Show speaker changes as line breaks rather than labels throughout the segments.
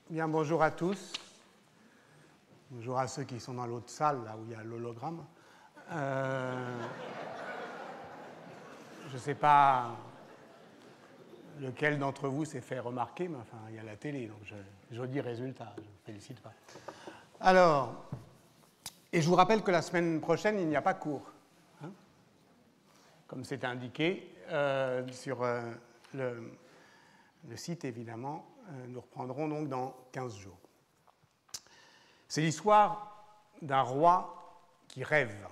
Bien, bonjour à tous. Bonjour à ceux qui sont dans l'autre salle, là où il y a l'hologramme. Je ne sais pas lequel d'entre vous s'est fait remarquer, mais enfin, il y a la télé, donc je dis résultat, je ne me félicite pas. Alors, et je vous rappelle que la semaine prochaine, il n'y a pas cours, hein, comme c'est indiqué sur le site, évidemment. Nous reprendrons donc dans 15 jours. C'est l'histoire d'un roi qui rêve.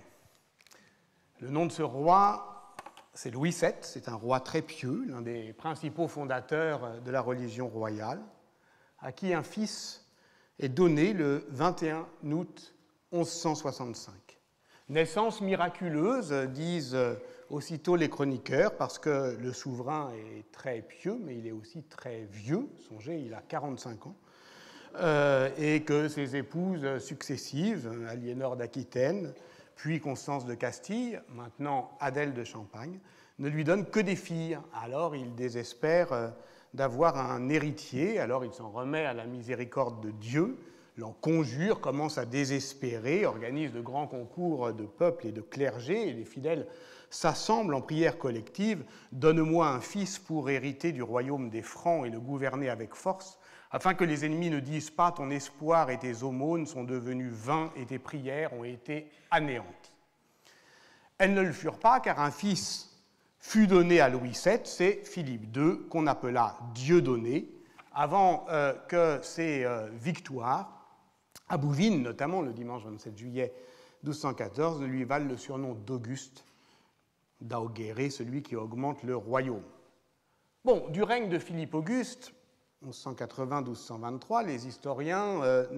Le nom de ce roi, c'est Louis VII. C'est un roi très pieux, l'un des principaux fondateurs de la religion royale, à qui un fils est donné le 21 août 1165. Naissance miraculeuse, disent aussitôt les chroniqueurs, parce que le souverain est très pieux, mais il est aussi très vieux. Songez, il a 45 ans. Et que ses épouses successives, Aliénor d'Aquitaine, puis Constance de Castille, maintenant Adèle de Champagne, ne lui donnent que des filles. Alors il désespère d'avoir un héritier, alors il s'en remet à la miséricorde de Dieu, l'en conjure, commence à désespérer, organise de grands concours de peuple et de clergé, et les fidèles s'assemblent en prière collective. « Donne-moi un fils pour hériter du royaume des Francs et le gouverner avec force, afin que les ennemis ne disent pas ton espoir et tes aumônes sont devenus vains et tes prières ont été anéanties. » Elles ne le furent pas, car un fils fut donné à Louis VII, c'est Philippe II, qu'on appela Dieudonné, avant que ses victoires, à Bouvines notamment, le dimanche 27 juillet 1214, ne lui valent le surnom d'Auguste, d'Auguerre, celui qui augmente le royaume. Bon, du règne de Philippe Auguste, 1180-1223, les historiens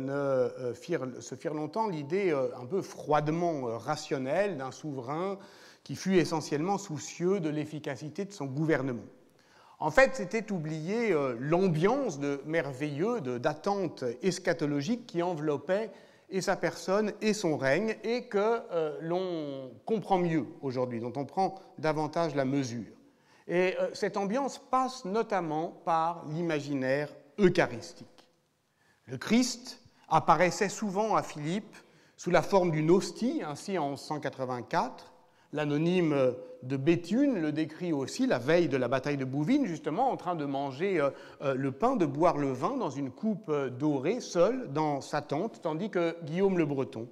se firent longtemps l'idée un peu froidement rationnelle d'un souverain qui fut essentiellement soucieux de l'efficacité de son gouvernement. En fait, c'était oublier l'ambiance merveilleuse d'attente eschatologique qui enveloppait et sa personne et son règne, et que l'on comprend mieux aujourd'hui, dont on prend davantage la mesure. Et cette ambiance passe notamment par l'imaginaire eucharistique. Le Christ apparaissait souvent à Philippe sous la forme d'une hostie, ainsi en 1184. L'anonyme de Béthune le décrit aussi la veille de la bataille de Bouvines, justement en train de manger le pain, de boire le vin dans une coupe dorée, seul dans sa tente, tandis que Guillaume le Breton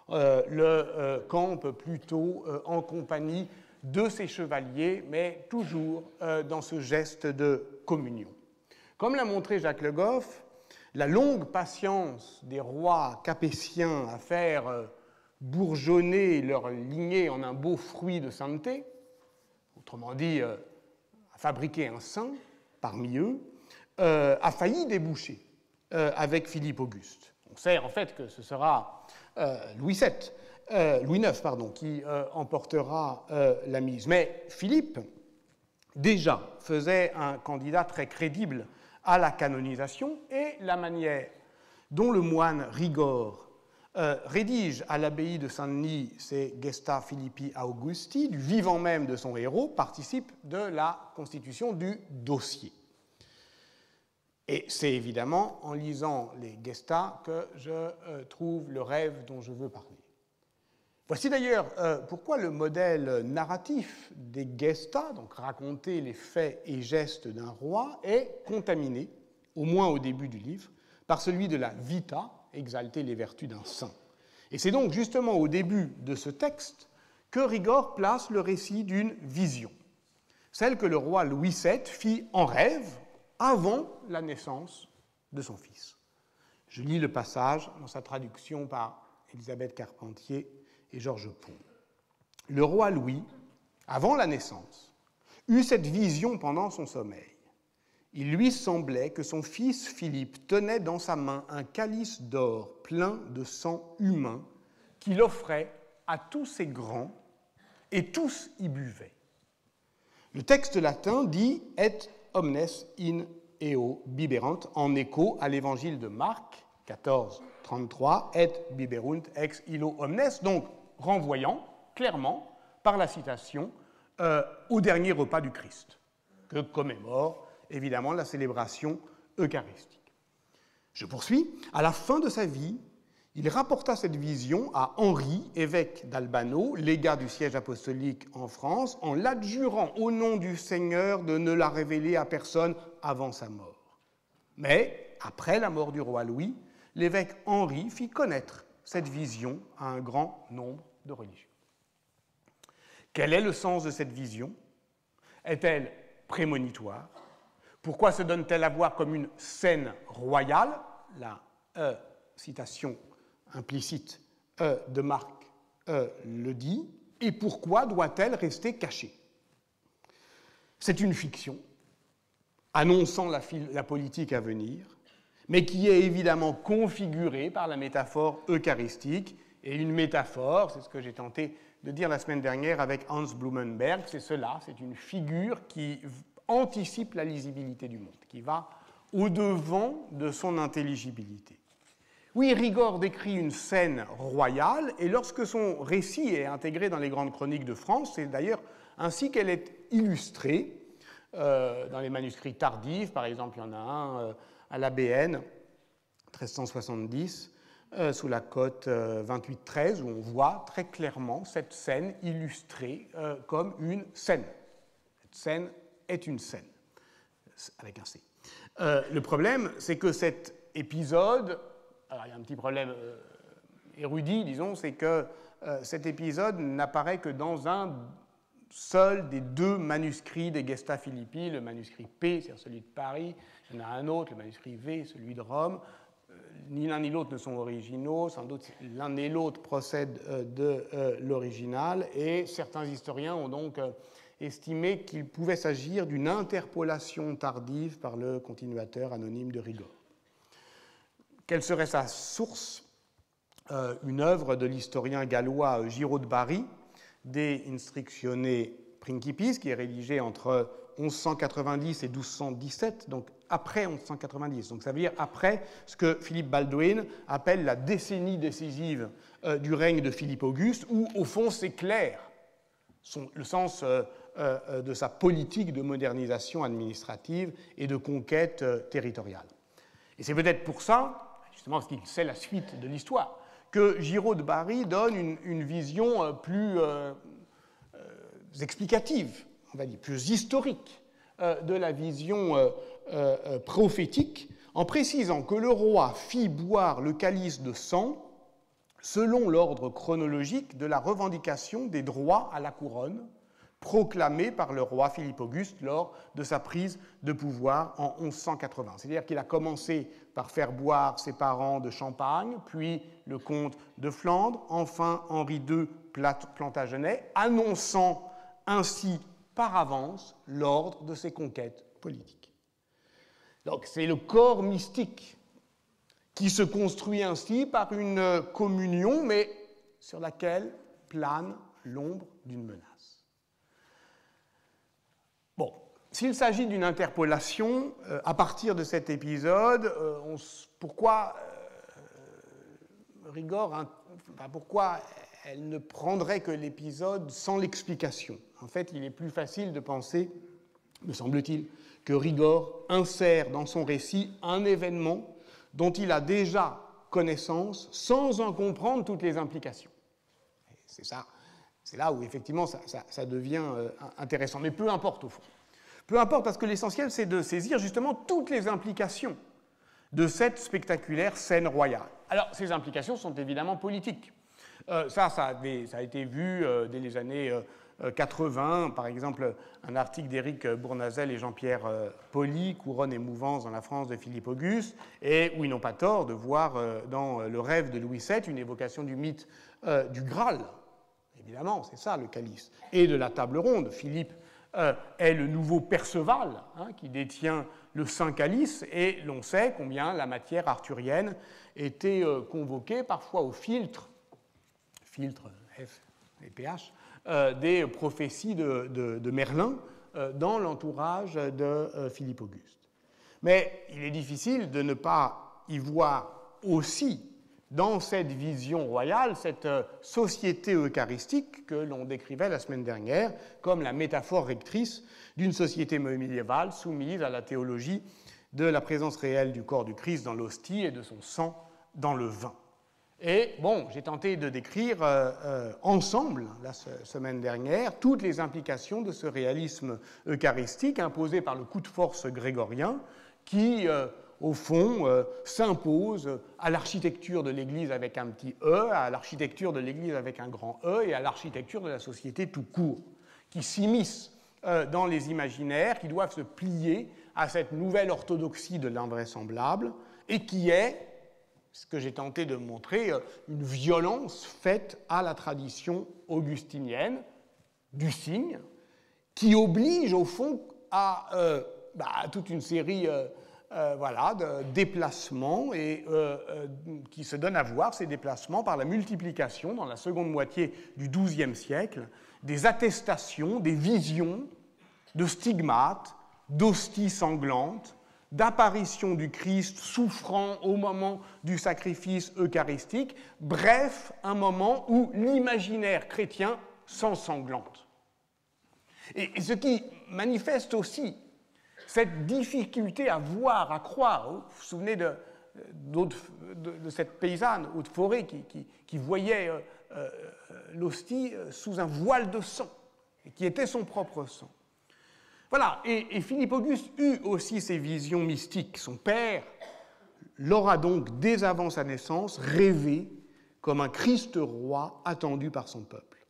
le campe plutôt en compagnie de ses chevaliers, mais toujours dans ce geste de communion. Comme l'a montré Jacques Le Goff, la longue patience des rois capétiens à faire bourgeonner leur lignée en un beau fruit de sainteté, autrement dit, à fabriquer un saint parmi eux, a failli déboucher avec Philippe Auguste. On sait en fait que ce sera Louis IX, qui emportera la mise. Mais Philippe, déjà, faisait un candidat très crédible à la canonisation, et la manière dont le moine Rigord rédige à l'abbaye de Saint-Denis ses Gesta Philippi Augusti, du vivant même de son héros, participe de la constitution du dossier. Et c'est évidemment en lisant les Gesta que je trouve le rêve dont je veux parler. Voici d'ailleurs pourquoi le modèle narratif des Gesta, donc raconter les faits et gestes d'un roi, est contaminé, au moins au début du livre, par celui de la Vita, exalter les vertus d'un saint. Et c'est donc justement au début de ce texte que Rigord place le récit d'une vision, celle que le roi Louis VII fit en rêve avant la naissance de son fils. Je lis le passage dans sa traduction par Élisabeth Carpentier et Georges Pont. Le roi Louis, avant la naissance, eut cette vision pendant son sommeil. Il lui semblait que son fils Philippe tenait dans sa main un calice d'or plein de sang humain qu'il offrait à tous ses grands, et tous y buvaient. Le texte latin dit « et omnes in eo biberant » en écho à l'évangile de Marc, 14, 33, « et biberunt ex illo omnes », donc renvoyant clairement par la citation au dernier repas du Christ, que commémore évidemment la célébration eucharistique. Je poursuis. À la fin de sa vie, il rapporta cette vision à Henri, évêque d'Albano, légat du siège apostolique en France, en l'adjurant au nom du Seigneur de ne la révéler à personne avant sa mort. Mais, après la mort du roi Louis, l'évêque Henri fit connaître cette vision à un grand nombre de religieux. Quel est le sens de cette vision? Est-elle prémonitoire? Pourquoi se donne-t-elle à voir comme une scène royale? La citation implicite de Marc le dit. Et pourquoi doit-elle rester cachée? C'est une fiction annonçant la politique à venir, mais qui est évidemment configurée par la métaphore eucharistique. Et une métaphore, c'est ce que j'ai tenté de dire la semaine dernière avec Hans Blumenberg, c'est cela, c'est une figure qui anticipe la lisibilité du monde, qui va au-devant de son intelligibilité. Oui, Rigord décrit une scène royale, et lorsque son récit est intégré dans les grandes chroniques de France, c'est d'ailleurs ainsi qu'elle est illustrée dans les manuscrits tardifs. Par exemple, il y en a un à l'ABN, 1370, sous la cote 28-13, où on voit très clairement cette scène illustrée comme une scène. Cette scène est une scène, avec un C. Le problème, c'est que cet épisode, alors il y a un petit problème érudit, disons, c'est que cet épisode n'apparaît que dans un seul des deux manuscrits des Gesta Philippi, le manuscrit P, c'est-à-dire celui de Paris, il y en a un autre, le manuscrit V, celui de Rome. Ni l'un ni l'autre ne sont originaux, sans doute l'un et l'autre procèdent de l'original, et certains historiens ont donc estimé qu'il pouvait s'agir d'une interpolation tardive par le continuateur anonyme de Rigord. Quelle serait sa source? Une œuvre de l'historien gallois Giraud de Bari, De Instructione Principis, qui est rédigée entre 1190 et 1217, donc après 1190. Donc ça veut dire après ce que Philippe Baldwin appelle la décennie décisive du règne de Philippe Auguste, où au fond s'éclaire le sens de sa politique de modernisation administrative et de conquête territoriale. Et c'est peut-être pour ça, justement parce qu'il sait la suite de l'histoire, que Giraud de Bari donne une vision plus explicative, on va dire, plus historique de la vision prophétique, en précisant que le roi fit boire le calice de sang selon l'ordre chronologique de la revendication des droits à la couronne proclamé par le roi Philippe Auguste lors de sa prise de pouvoir en 1180. C'est-à-dire qu'il a commencé par faire boire ses parents de champagne, puis le comte de Flandre, enfin Henri II Plantagenet, annonçant ainsi par avance l'ordre de ses conquêtes politiques. Donc c'est le corps mystique qui se construit ainsi par une communion, mais sur laquelle plane l'ombre d'une menace. Bon, s'il s'agit d'une interpolation, à partir de cet épisode, pourquoi Rigord, pourquoi elle ne prendrait que l'épisode sans l'explication? En fait, il est plus facile de penser, me semble-t-il, que Rigord insère dans son récit un événement dont il a déjà connaissance sans en comprendre toutes les implications. C'est ça. C'est là où, effectivement, ça devient intéressant. Mais peu importe, au fond. Peu importe, parce que l'essentiel, c'est de saisir, justement, toutes les implications de cette spectaculaire scène royale. Alors, ces implications sont évidemment politiques. Ça a été vu dès les années 80. Par exemple, un article d'Éric Bournazel et Jean-Pierre Poli, Couronne et mouvance dans la France de Philippe Auguste, et où ils n'ont pas tort de voir dans Le rêve de Louis VII une évocation du mythe du Graal. Évidemment, c'est ça le calice. Et de la table ronde. Philippe est le nouveau Perceval qui détient le Saint Calice, et l'on sait combien la matière arthurienne était convoquée parfois au filtre F et PH, des prophéties de Merlin dans l'entourage de Philippe Auguste. Mais il est difficile de ne pas y voir aussi dans cette vision royale, cette société eucharistique que l'on décrivait la semaine dernière comme la métaphore rectrice d'une société médiévale soumise à la théologie de la présence réelle du corps du Christ dans l'hostie et de son sang dans le vin. Et bon, j'ai tenté de décrire ensemble, la semaine dernière, toutes les implications de ce réalisme eucharistique imposé par le coup de force grégorien qui, au fond, s'impose à l'architecture de l'Église avec un petit E, à l'architecture de l'Église avec un grand E et à l'architecture de la société tout court, qui s'immiscent dans les imaginaires, qui doivent se plier à cette nouvelle orthodoxie de l'invraisemblable et qui est, ce que j'ai tenté de montrer, une violence faite à la tradition augustinienne du signe, qui oblige au fond à toute une série de déplacements et qui se donne à voir ces déplacements par la multiplication, dans la seconde moitié du XIIe siècle, des attestations, des visions de stigmates, d'hosties sanglantes, d'apparition du Christ souffrant au moment du sacrifice eucharistique, bref, un moment où l'imaginaire chrétien s'ensanglante. Et ce qui manifeste aussi cette difficulté à voir, à croire. Vous vous souvenez de cette paysanne haute forêt qui voyait l'hostie sous un voile de sang, et qui était son propre sang. Voilà, et Philippe Auguste eut aussi ces visions mystiques. Son père l'aura donc, dès avant sa naissance, rêvé comme un Christ roi attendu par son peuple.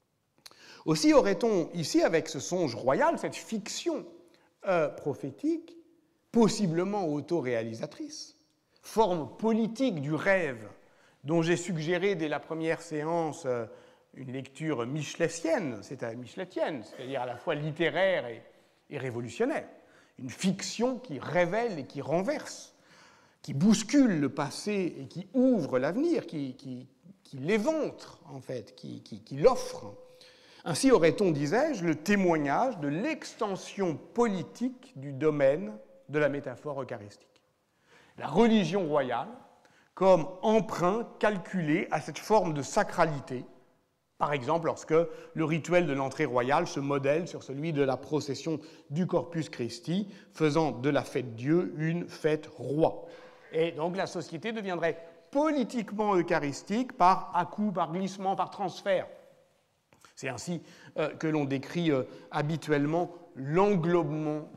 Aussi aurait-on ici, avec ce songe royal, cette fiction prophétique, possiblement autoréalisatrice, forme politique du rêve dont j'ai suggéré dès la première séance une lecture michelettienne, c'est-à-dire à la fois littéraire et révolutionnaire, une fiction qui révèle et qui renverse, qui bouscule le passé et qui ouvre l'avenir, qui l'éventre en fait, qui l'offre. Ainsi aurait-on, disais-je, le témoignage de l'extension politique du domaine de la métaphore eucharistique. La religion royale comme emprunt calculé à cette forme de sacralité, par exemple lorsque le rituel de l'entrée royale se modèle sur celui de la procession du Corpus Christi, faisant de la fête Dieu une fête roi. Et donc la société deviendrait politiquement eucharistique par à-coup, par glissement, par transfert. C'est ainsi que l'on décrit habituellement l'englobement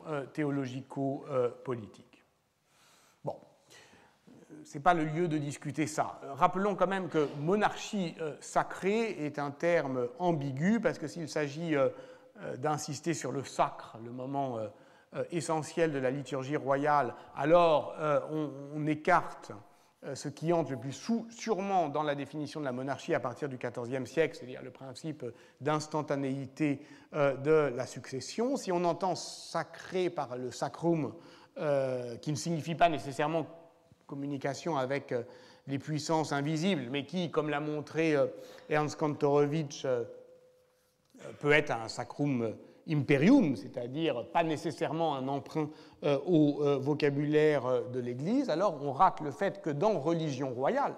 théologico-politique. Bon, ce n'est pas le lieu de discuter ça. Rappelons quand même que monarchie sacrée est un terme ambigu, parce que s'il s'agit d'insister sur le sacre, le moment essentiel de la liturgie royale, alors on écarte ce qui entre le plus sûrement dans la définition de la monarchie à partir du XIVe siècle, c'est-à-dire le principe d'instantanéité de la succession. Si on entend sacré par le sacrum, qui ne signifie pas nécessairement communication avec les puissances invisibles, mais qui, comme l'a montré Ernst Kantorowicz, peut être un sacrum imperium, c'est-à-dire pas nécessairement un emprunt au vocabulaire de l'Église, alors on rate le fait que dans religion royale,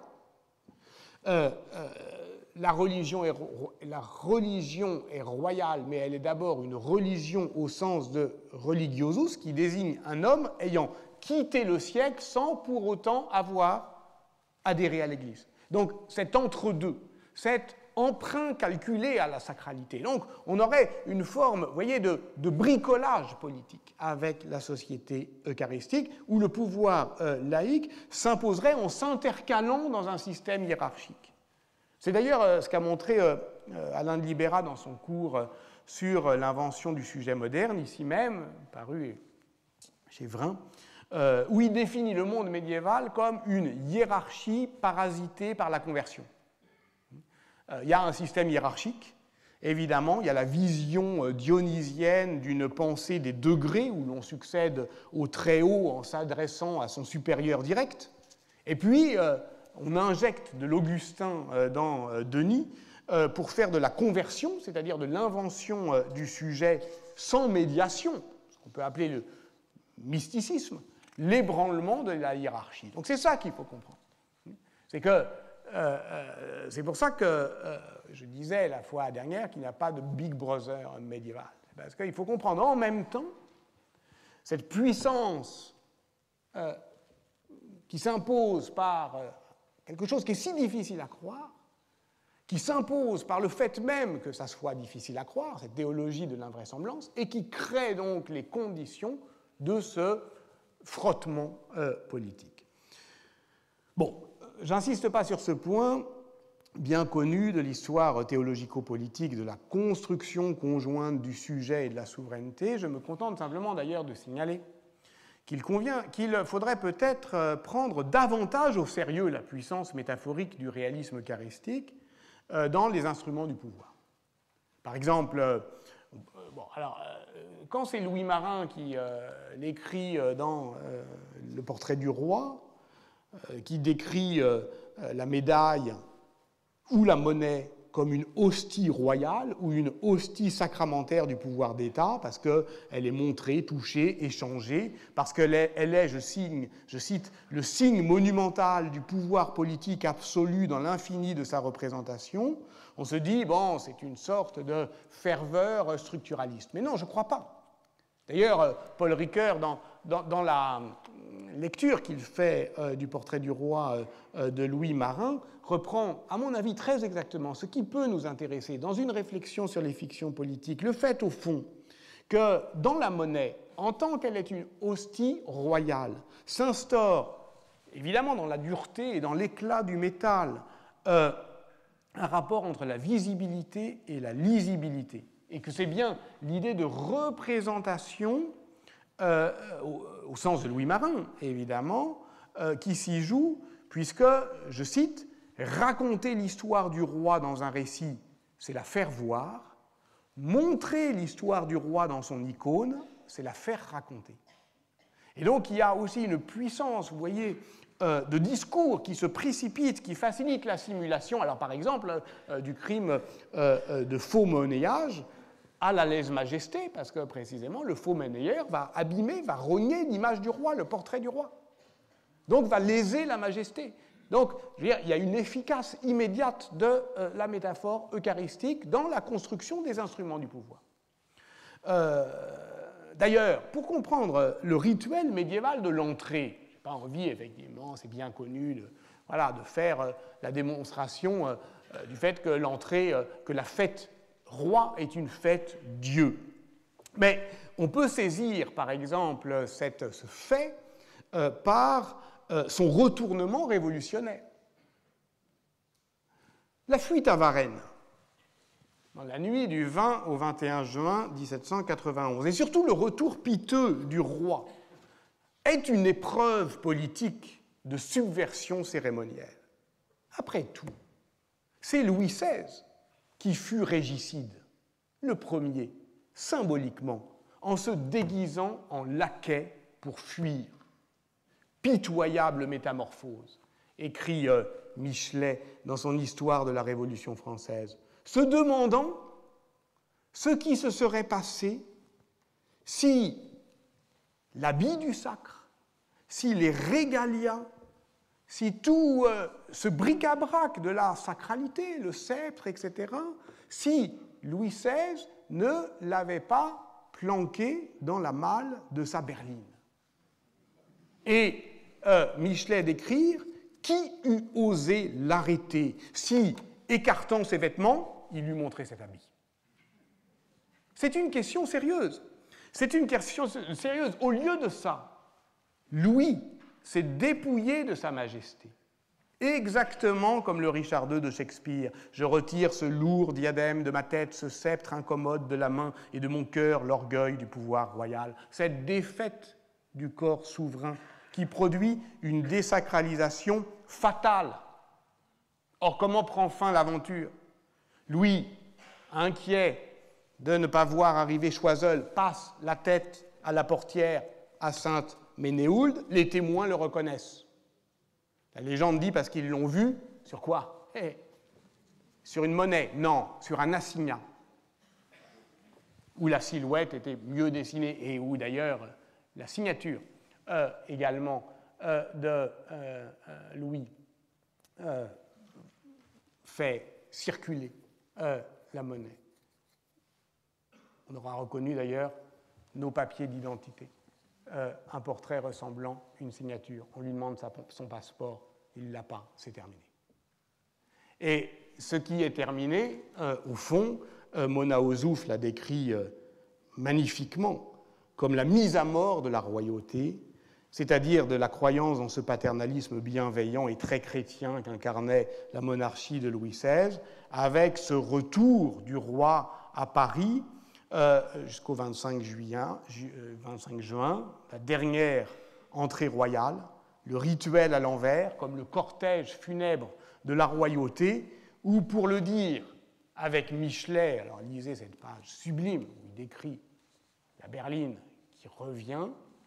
la religion est royale, mais elle est d'abord une religion au sens de religiosus, qui désigne un homme ayant quitté le siècle sans pour autant avoir adhéré à l'Église. Donc cet entre-deux, cet emprunt calculé à la sacralité. Donc, on aurait une forme, vous voyez, de bricolage politique avec la société eucharistique, où le pouvoir laïque s'imposerait en s'intercalant dans un système hiérarchique. C'est d'ailleurs ce qu'a montré Alain de Libera dans son cours sur l'invention du sujet moderne, ici même, paru chez Vrin, où il définit le monde médiéval comme une hiérarchie parasitée par la conversion. Il y a un système hiérarchique, évidemment, il y a la vision dionysienne d'une pensée des degrés où l'on succède au très haut en s'adressant à son supérieur direct, et puis on injecte de l'Augustin dans Denis pour faire de la conversion, c'est-à-dire de l'invention du sujet sans médiation, ce qu'on peut appeler le mysticisme, l'ébranlement de la hiérarchie. Donc c'est ça qu'il faut comprendre. C'est pour ça que je disais la fois dernière qu'il n'y a pas de Big Brother médiéval. Parce qu'il faut comprendre en même temps cette puissance qui s'impose par quelque chose qui est si difficile à croire, qui s'impose par le fait même que ça soit difficile à croire, cette théologie de l'invraisemblance, et qui crée donc les conditions de ce frottement politique. Bon, j'insiste pas sur ce point bien connu de l'histoire théologico-politique de la construction conjointe du sujet et de la souveraineté. Je me contente simplement d'ailleurs de signaler qu'il faudrait peut-être prendre davantage au sérieux la puissance métaphorique du réalisme eucharistique dans les instruments du pouvoir. Par exemple, quand c'est Louis Marin qui l'écrit dans Le Portrait du roi, qui décrit la médaille ou la monnaie comme une hostie royale ou une hostie sacramentaire du pouvoir d'État, parce qu'elle est montrée, touchée, échangée, parce qu'elle est, je cite, le signe monumental du pouvoir politique absolu dans l'infini de sa représentation, on se dit, bon, c'est une sorte de ferveur structuraliste. Mais non, je ne crois pas. D'ailleurs, Paul Ricoeur, dans la lecture qu'il fait du Portrait du roi de Louis Marin, reprend, à mon avis, très exactement ce qui peut nous intéresser dans une réflexion sur les fictions politiques, le fait, au fond, que dans la monnaie, en tant qu'elle est une hostie royale, s'instaure, évidemment dans la dureté et dans l'éclat du métal, un rapport entre la visibilité et la lisibilité, et que c'est bien l'idée de représentation, au sens de Louis Marin, évidemment, qui s'y joue, puisque, je cite, « raconter l'histoire du roi dans un récit, c'est la faire voir. Montrer l'histoire du roi dans son icône, c'est la faire raconter. » Et donc, il y a aussi une puissance, vous voyez, de discours qui se précipite, qui facilite la simulation. Alors, par exemple, du crime de faux monnayage à la lèse-majesté, parce que, précisément, le faux monnayeur va abîmer, va rogner l'image du roi, le portrait du roi. Donc, va léser la majesté. Donc, je veux dire, il y a une efficace immédiate de la métaphore eucharistique dans la construction des instruments du pouvoir. D'ailleurs, pour comprendre le rituel médiéval de l'entrée, je n'ai pas envie, effectivement, c'est bien connu, de faire la démonstration du fait que l'entrée, que la fête roi est une fête Dieu. Mais on peut saisir, par exemple, ce fait par son retournement révolutionnaire. La fuite à Varennes, dans la nuit du 20 au 21 juin 1791, et surtout le retour piteux du roi, est une épreuve politique de subversion cérémonielle. Après tout, c'est Louis XVI qui fut régicide, le premier, symboliquement, en se déguisant en laquais pour fuir. Pitoyable métamorphose, écrit Michelet dans son Histoire de la Révolution française, se demandant ce qui se serait passé si l'habit du sacre, si les régalias, si tout ce bric-à-brac de la sacralité, le sceptre, etc., si Louis XVI ne l'avait pas planqué dans la malle de sa berline. Et Michelet d'écrire « Qui eût osé l'arrêter si, écartant ses vêtements, il lui montrait cet habit ?» C'est une question sérieuse. C'est une question sérieuse. Au lieu de ça, Louis s'est dépouillé de sa majesté. Exactement comme le Richard II de Shakespeare. « Je retire ce lourd diadème de ma tête, ce sceptre incommode de la main, et de mon cœur l'orgueil du pouvoir royal. » Cette défaite du corps souverain qui produit une désacralisation fatale. Or, comment prend fin l'aventure ? Louis, inquiet de ne pas voir arriver Choiseul, passe la tête à la portière à Sainte-Ménéhould. Les témoins le reconnaissent. La légende dit parce qu'ils l'ont vu, sur quoi ? Sur une monnaie ? Non, sur un assignat, où la silhouette était mieux dessinée et où d'ailleurs la signature également de Louis fait circuler la monnaie. On aura reconnu d'ailleurs nos papiers d'identité un portrait ressemblant une signature. On lui demande son passeport, il ne l'a pas, c'est terminé. Et ce qui est terminé, au fond, Mona Ozouf l'a décrit magnifiquement comme la mise à mort de la royauté, c'est-à-dire de la croyance dans ce paternalisme bienveillant et très chrétien qu'incarnait la monarchie de Louis XVI, avec ce retour du roi à Paris jusqu'au 25 juin, la dernière entrée royale, le rituel à l'envers, comme le cortège funèbre de la royauté, ou pour le dire avec Michelet, alors lisez cette page sublime où il décrit la berline qui revient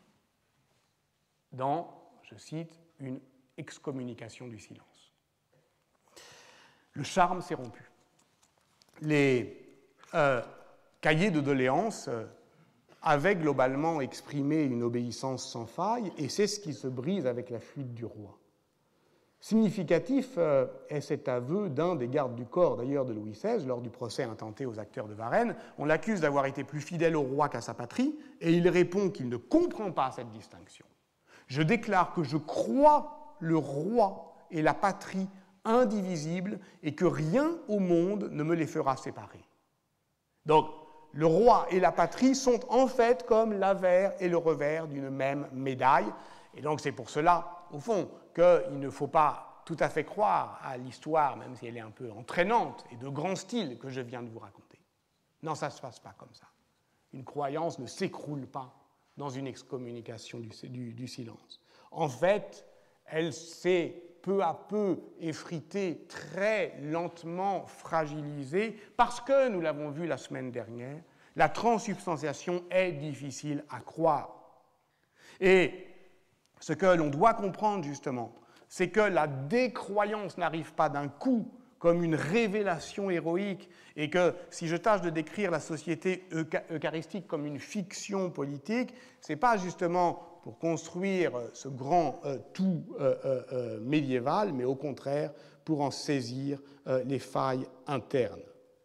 dans, je cite, une excommunication du silence. Le charme s'est rompu. Les cahiers de doléances avaient globalement exprimé une obéissance sans faille, et c'est ce qui se brise avec la fuite du roi. Significatif est cet aveu d'un des gardes du corps, d'ailleurs, de Louis XVI, lors du procès intenté aux acteurs de Varennes. On l'accuse d'avoir été plus fidèle au roi qu'à sa patrie, et il répond qu'il ne comprend pas cette distinction. Je déclare que je crois le roi et la patrie indivisibles et que rien au monde ne me les fera séparer. Donc, le roi et la patrie sont en fait comme l'avers et le revers d'une même médaille. Et donc, c'est pour cela, au fond, qu'il ne faut pas tout à fait croire à l'histoire, même si elle est un peu entraînante et de grand style que je viens de vous raconter. Non, ça ne se passe pas comme ça. Une croyance ne s'écroule pas dans une excommunication du silence. En fait, elle s'est peu à peu effritée, très lentement fragilisée, parce que, nous l'avons vu la semaine dernière, la transsubstantiation est difficile à croire. Et ce que l'on doit comprendre, justement, c'est que la décroyance n'arrive pas d'un coup comme une révélation héroïque, et que si je tâche de décrire la société eucharistique comme une fiction politique, ce n'est pas justement pour construire ce grand tout médiéval, mais au contraire pour en saisir les failles internes.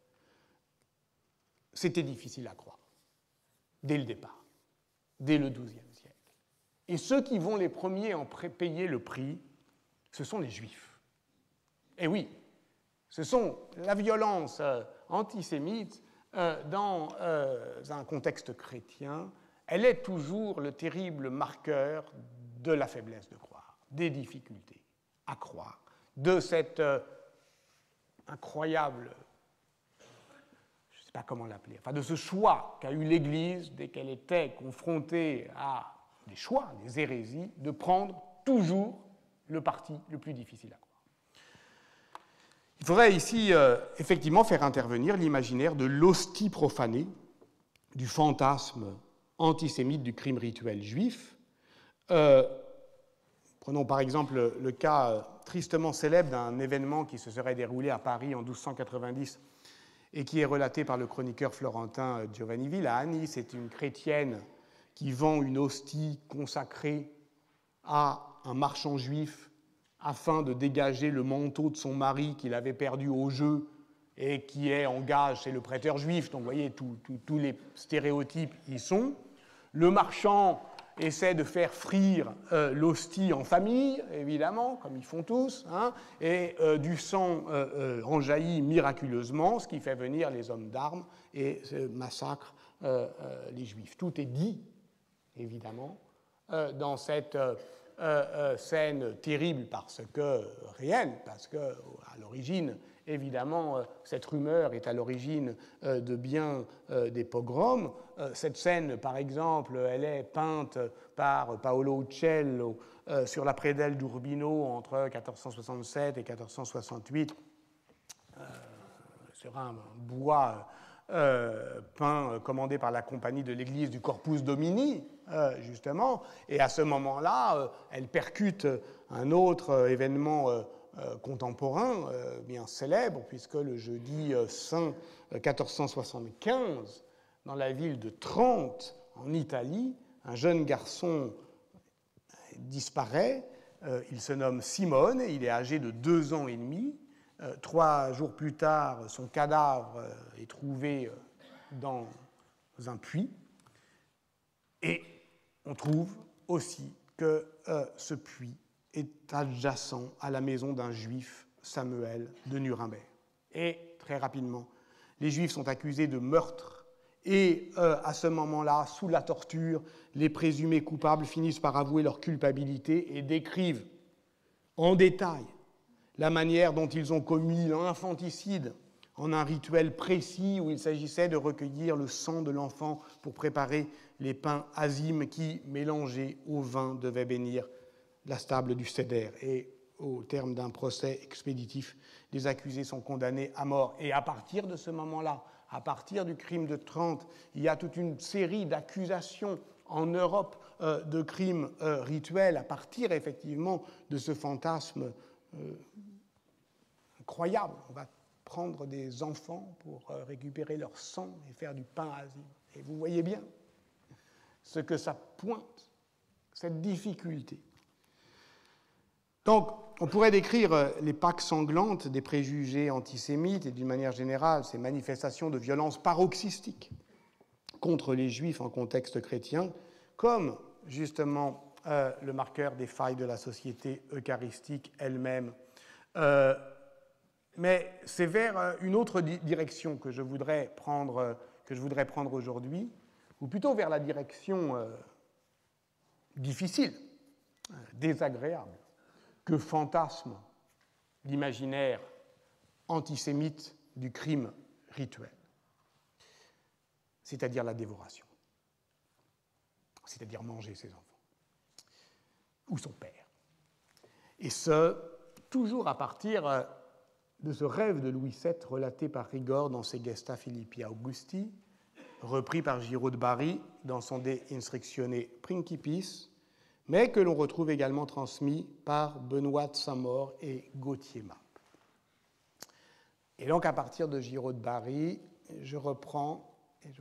C'était difficile à croire, dès le départ, dès le XIIe siècle. Et ceux qui vont les premiers en payer le prix, ce sont les Juifs. Et oui, ce sont la violence antisémite dans un contexte chrétien. Elle est toujours le terrible marqueur de la faiblesse de croire, des difficultés à croire, de cette incroyable, je ne sais pas comment l'appeler, enfin de ce choix qu'a eu l'Église dès qu'elle était confrontée à des choix, des hérésies, de prendre toujours le parti le plus difficile à croire. Il faudrait ici effectivement faire intervenir l'imaginaire de l'hostie profanée, du fantasme antisémite du crime rituel juif. Prenons par exemple le cas tristement célèbre d'un événement qui se serait déroulé à Paris en 1290 et qui est relaté par le chroniqueur florentin Giovanni Villani. C'est une chrétienne qui vend une hostie consacrée à un marchand juif afin de dégager le manteau de son mari qu'il avait perdu au jeu et qui est en gage chez le prêteur juif. Donc vous voyez, tous les stéréotypes y sont. Le marchand essaie de faire frire l'hostie en famille, évidemment, comme ils font tous, hein, et du sang en jaillit miraculeusement, ce qui fait venir les hommes d'armes et massacre les juifs. Tout est dit, évidemment, dans cette scène terrible réelle, parce que à l'origine, évidemment, cette rumeur est à l'origine de bien des pogroms. Cette scène, par exemple, elle est peinte par Paolo Uccello sur la prédelle d'Urbino entre 1467 et 1468 sur un bois peint commandé par la compagnie de l'église du Corpus Domini, justement, et à ce moment-là, elle percute un autre événement contemporain, bien célèbre, puisque le jeudi saint 1475, dans la ville de Trente, en Italie, un jeune garçon disparaît, il se nomme Simone, il est âgé de 2 ans et demi. 3 jours plus tard, son cadavre est trouvé dans un puits. Et on trouve aussi que ce puits est adjacent à la maison d'un juif, Samuel de Nuremberg. Et très rapidement, les Juifs sont accusés de meurtre et à ce moment-là, sous la torture, les présumés coupables finissent par avouer leur culpabilité et décrivent en détail la manière dont ils ont commis l'infanticide en un rituel précis où il s'agissait de recueillir le sang de l'enfant pour préparer les pains azimes qui, mélangés au vin, devaient bénir la stable du Seder. Et au terme d'un procès expéditif, les accusés sont condamnés à mort. Et à partir de ce moment-là, à partir du crime de 30, il y a toute une série d'accusations en Europe de crimes rituels, à partir effectivement de ce fantasme incroyable. On va prendre des enfants pour récupérer leur sang et faire du pain azime. Et vous voyez bien ce que ça pointe, cette difficulté. Donc, on pourrait décrire les Pâques sanglantes des préjugés antisémites et d'une manière générale ces manifestations de violence paroxystique contre les Juifs en contexte chrétien comme justement le marqueur des failles de la société eucharistique elle-même. Mais c'est vers une autre direction que je voudrais prendre aujourd'hui, ou plutôt vers la direction difficile, désagréable, que fantasme l'imaginaire antisémite du crime rituel, c'est-à-dire la dévoration, c'est-à-dire manger ses enfants, ou son père. Et ce, toujours à partir de ce rêve de Louis VII relaté par Rigord dans ses Gesta Philippi Augusti, repris par Giraud de Bari dans son De Instructione Principis, mais que l'on retrouve également transmis par Benoît de Saint-Maur et Gauthier Mappe. Et donc, à partir de Giraud de Bari, je prends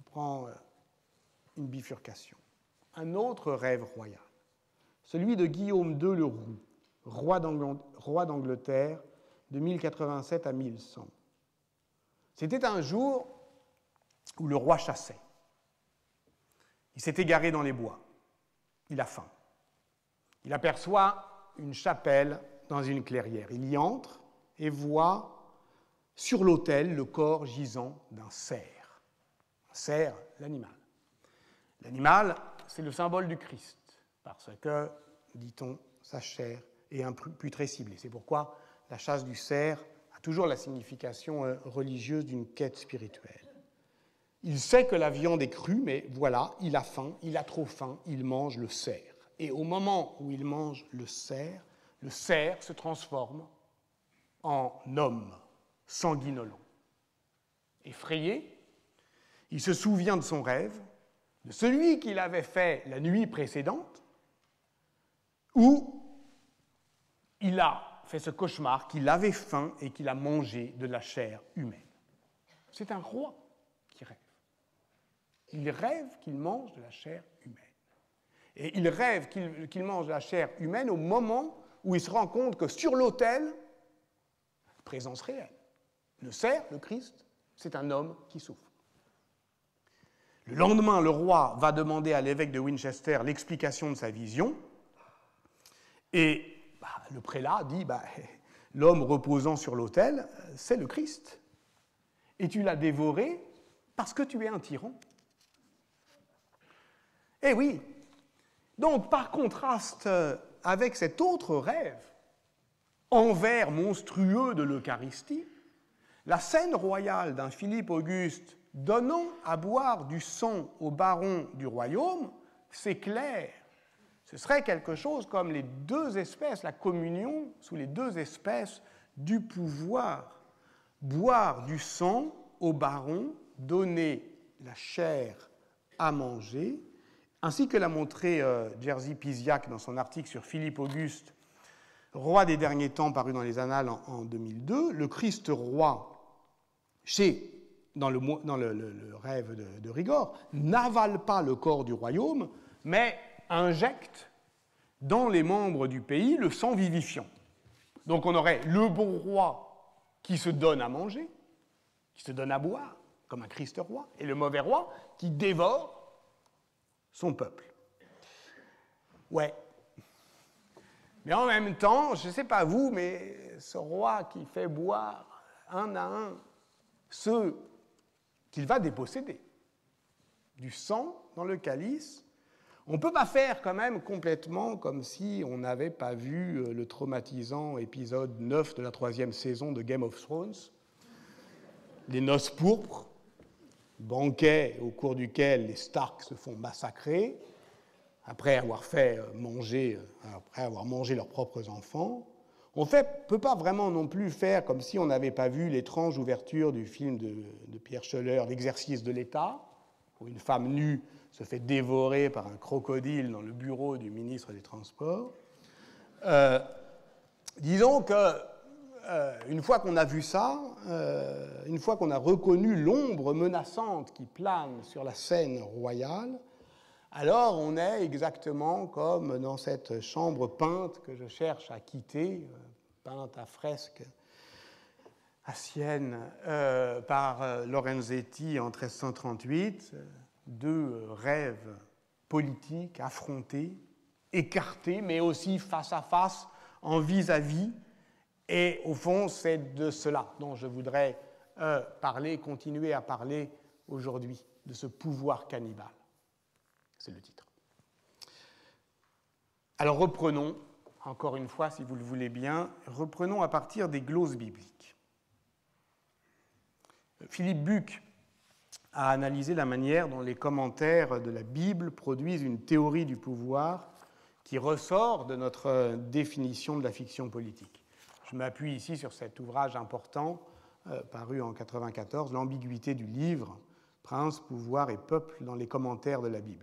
une bifurcation. Un autre rêve royal, celui de Guillaume II le Roux, roi d'Angleterre de 1087 à 1100. C'était un jour où le roi chassait. Il s'est égaré dans les bois. Il a faim. Il aperçoit une chapelle dans une clairière. Il y entre et voit sur l'autel le corps gisant d'un cerf. Un cerf, l'animal. L'animal, c'est le symbole du Christ, parce que, dit-on, sa chair est imputrescible. C'est pourquoi la chasse du cerf a toujours la signification religieuse d'une quête spirituelle. Il sait que la viande est crue, mais voilà, il a faim, il a trop faim, il mange le cerf. Et au moment où il mange le cerf se transforme en homme sanguinolent. Effrayé, il se souvient de son rêve, de celui qu'il avait fait la nuit précédente, où il a fait ce cauchemar qu'il avait faim et qu'il a mangé de la chair humaine. C'est un roi qui rêve. Il rêve qu'il mange de la chair humaine. Et il rêve qu'il mange de la chair humaine au moment où il se rend compte que sur l'autel, présence réelle, le cerf, le Christ, c'est un homme qui souffre. Le lendemain, le roi va demander à l'évêque de Winchester l'explication de sa vision, et le prélat dit l'homme reposant sur l'autel, c'est le Christ. Et tu l'as dévoré parce que tu es un tyran. Eh oui. Donc, par contraste avec cet autre rêve, envers monstrueux de l'Eucharistie, la scène royale d'un Philippe Auguste donnant à boire du sang aux barons du royaume, c'est clair. Ce serait quelque chose comme les deux espèces, la communion sous les deux espèces du pouvoir. Boire du sang aux barons, donner la chair à manger, ainsi que l'a montré Jerzy Pisiak dans son article sur Philippe Auguste, roi des derniers temps, paru dans les Annales en 2002, le Christ roi, dans le rêve de Rigord, n'avale pas le corps du royaume, mais injecte dans les membres du pays le sang vivifiant. Donc on aurait le bon roi qui se donne à manger, qui se donne à boire, comme un Christ roi, et le mauvais roi qui dévore son peuple. Ouais. Mais en même temps, je ne sais pas vous, mais ce roi qui fait boire un à un ceux qu'il va déposséder du sang dans le calice, on ne peut pas faire quand même complètement comme si on n'avait pas vu le traumatisant épisode 9 de la 3e saison de Game of Thrones, les noces pourpres, banquet au cours duquel les Stark se font massacrer après avoir mangé leurs propres enfants. On ne peut pas vraiment non plus faire comme si on n'avait pas vu l'étrange ouverture du film de Pierre Schoeller, L'exercice de l'État, où une femme nue se fait dévorer par un crocodile dans le bureau du ministre des Transports. Disons que une fois qu'on a vu ça, une fois qu'on a reconnu l'ombre menaçante qui plane sur la scène royale, alors on est exactement comme dans cette chambre peinte que je cherche à quitter, peinte à fresque à Sienne par Lorenzetti en 1338, deux rêves politiques affrontés, écartés, mais aussi face à face, en vis-à-vis. Et au fond, c'est de cela dont je voudrais continuer à parler aujourd'hui, de ce pouvoir cannibale. C'est le titre. Alors reprenons, encore une fois, si vous le voulez bien, reprenons à partir des glosses bibliques. Philippe Buck a analysé la manière dont les commentaires de la Bible produisent une théorie du pouvoir qui ressort de notre définition de la fiction politique. Je m'appuie ici sur cet ouvrage important, paru en 1994, L'ambiguïté du livre, Prince, pouvoir et peuple dans les commentaires de la Bible.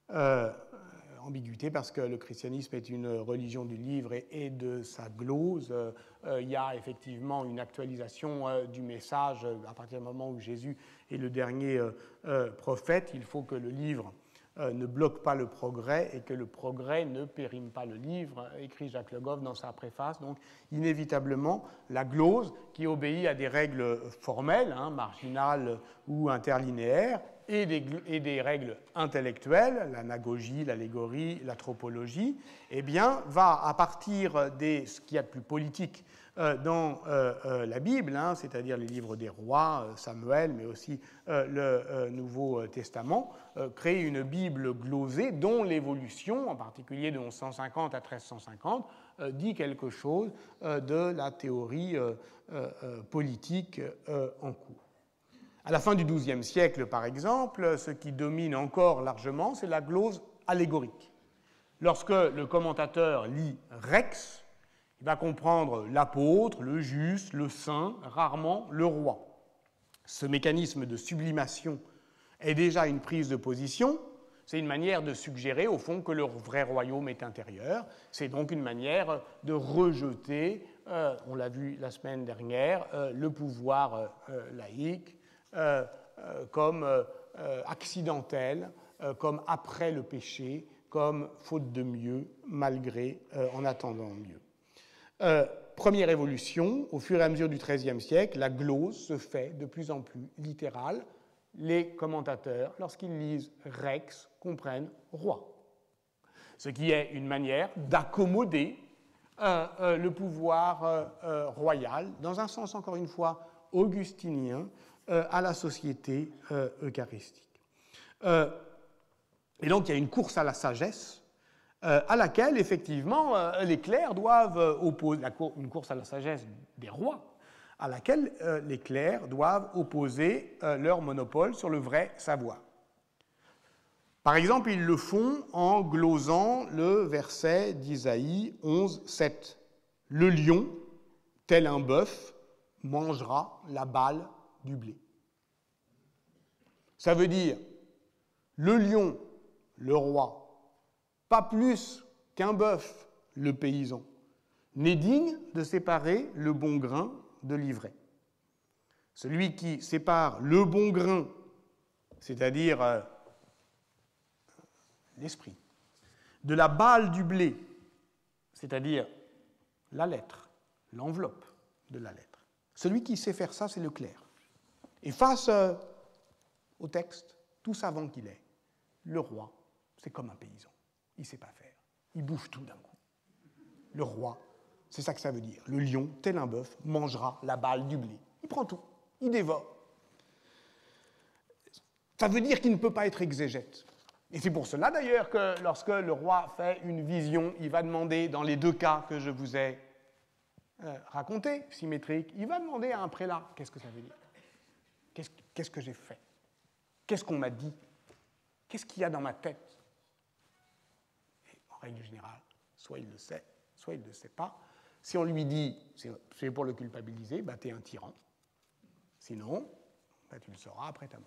Ambiguïté parce que le christianisme est une religion du livre et de sa glose. Il y a effectivement une actualisation du message à partir du moment où Jésus est le dernier prophète. Il faut que le livre ne bloque pas le progrès et que le progrès ne périme pas le livre, écrit Jacques Le Goff dans sa préface. Donc, inévitablement, la glose, qui obéit à des règles formelles, marginales ou interlinéaires, et des règles intellectuelles, l'anagogie, l'allégorie, la tropologie, eh bien, va, à partir de ce qu'il y a de plus politique dans la Bible, c'est-à-dire les livres des rois, Samuel, mais aussi le Nouveau Testament, créer une Bible glosée dont l'évolution, en particulier de 1150 à 1350, dit quelque chose de la théorie politique en cours. À la fin du XIIe siècle, par exemple, ce qui domine encore largement, c'est la glose allégorique. Lorsque le commentateur lit Rex, il va comprendre l'apôtre, le juste, le saint, rarement le roi. Ce mécanisme de sublimation est déjà une prise de position, c'est une manière de suggérer au fond que le vrai royaume est intérieur, c'est donc une manière de rejeter, on l'a vu la semaine dernière, le pouvoir laïque, comme accidentel, comme après le péché, comme faute de mieux, malgré, en attendant mieux. Première évolution, au fur et à mesure du XIIIe siècle, la glose se fait de plus en plus littérale. Les commentateurs, lorsqu'ils lisent Rex, comprennent roi. Ce qui est une manière d'accommoder le pouvoir royal, dans un sens encore une fois augustinien, à la société eucharistique. Et donc il y a une course à la sagesse à laquelle effectivement les clercs doivent opposer, une course à la sagesse des rois, à laquelle les clercs doivent opposer leur monopole sur le vrai savoir. Par exemple, ils le font en glosant le verset d'Isaïe 11:7. Le lion, tel un bœuf, mangera la balle du blé. Ça veut dire le lion, le roi, pas plus qu'un bœuf, le paysan, n'est digne de séparer le bon grain de l'ivraie. Celui qui sépare le bon grain, c'est-à-dire l'esprit, de la balle du blé, c'est-à-dire la lettre, l'enveloppe de la lettre. Celui qui sait faire ça, c'est le clerc. Et face au texte, tout savant qu'il est, le roi, c'est comme un paysan. Il ne sait pas faire. il bouffe tout d'un coup. Le roi, c'est ça que ça veut dire. Le lion, tel un bœuf, mangera la balle du blé. Il prend tout, il dévore. Ça veut dire qu'il ne peut pas être exégète. Et c'est pour cela d'ailleurs que lorsque le roi fait une vision, il va demander, dans les deux cas que je vous ai racontés, symétriques, il va demander à un prélat, qu'est-ce que ça veut dire? Qu'est-ce que j'ai fait? Qu'est-ce qu'on m'a dit? Qu'est-ce qu'il y a dans ma tête? Et en règle générale, soit il le sait, soit il ne le sait pas. Si on lui dit, c'est pour le culpabiliser, bah, t'es un tyran. Sinon, bah, tu le sauras après ta mort.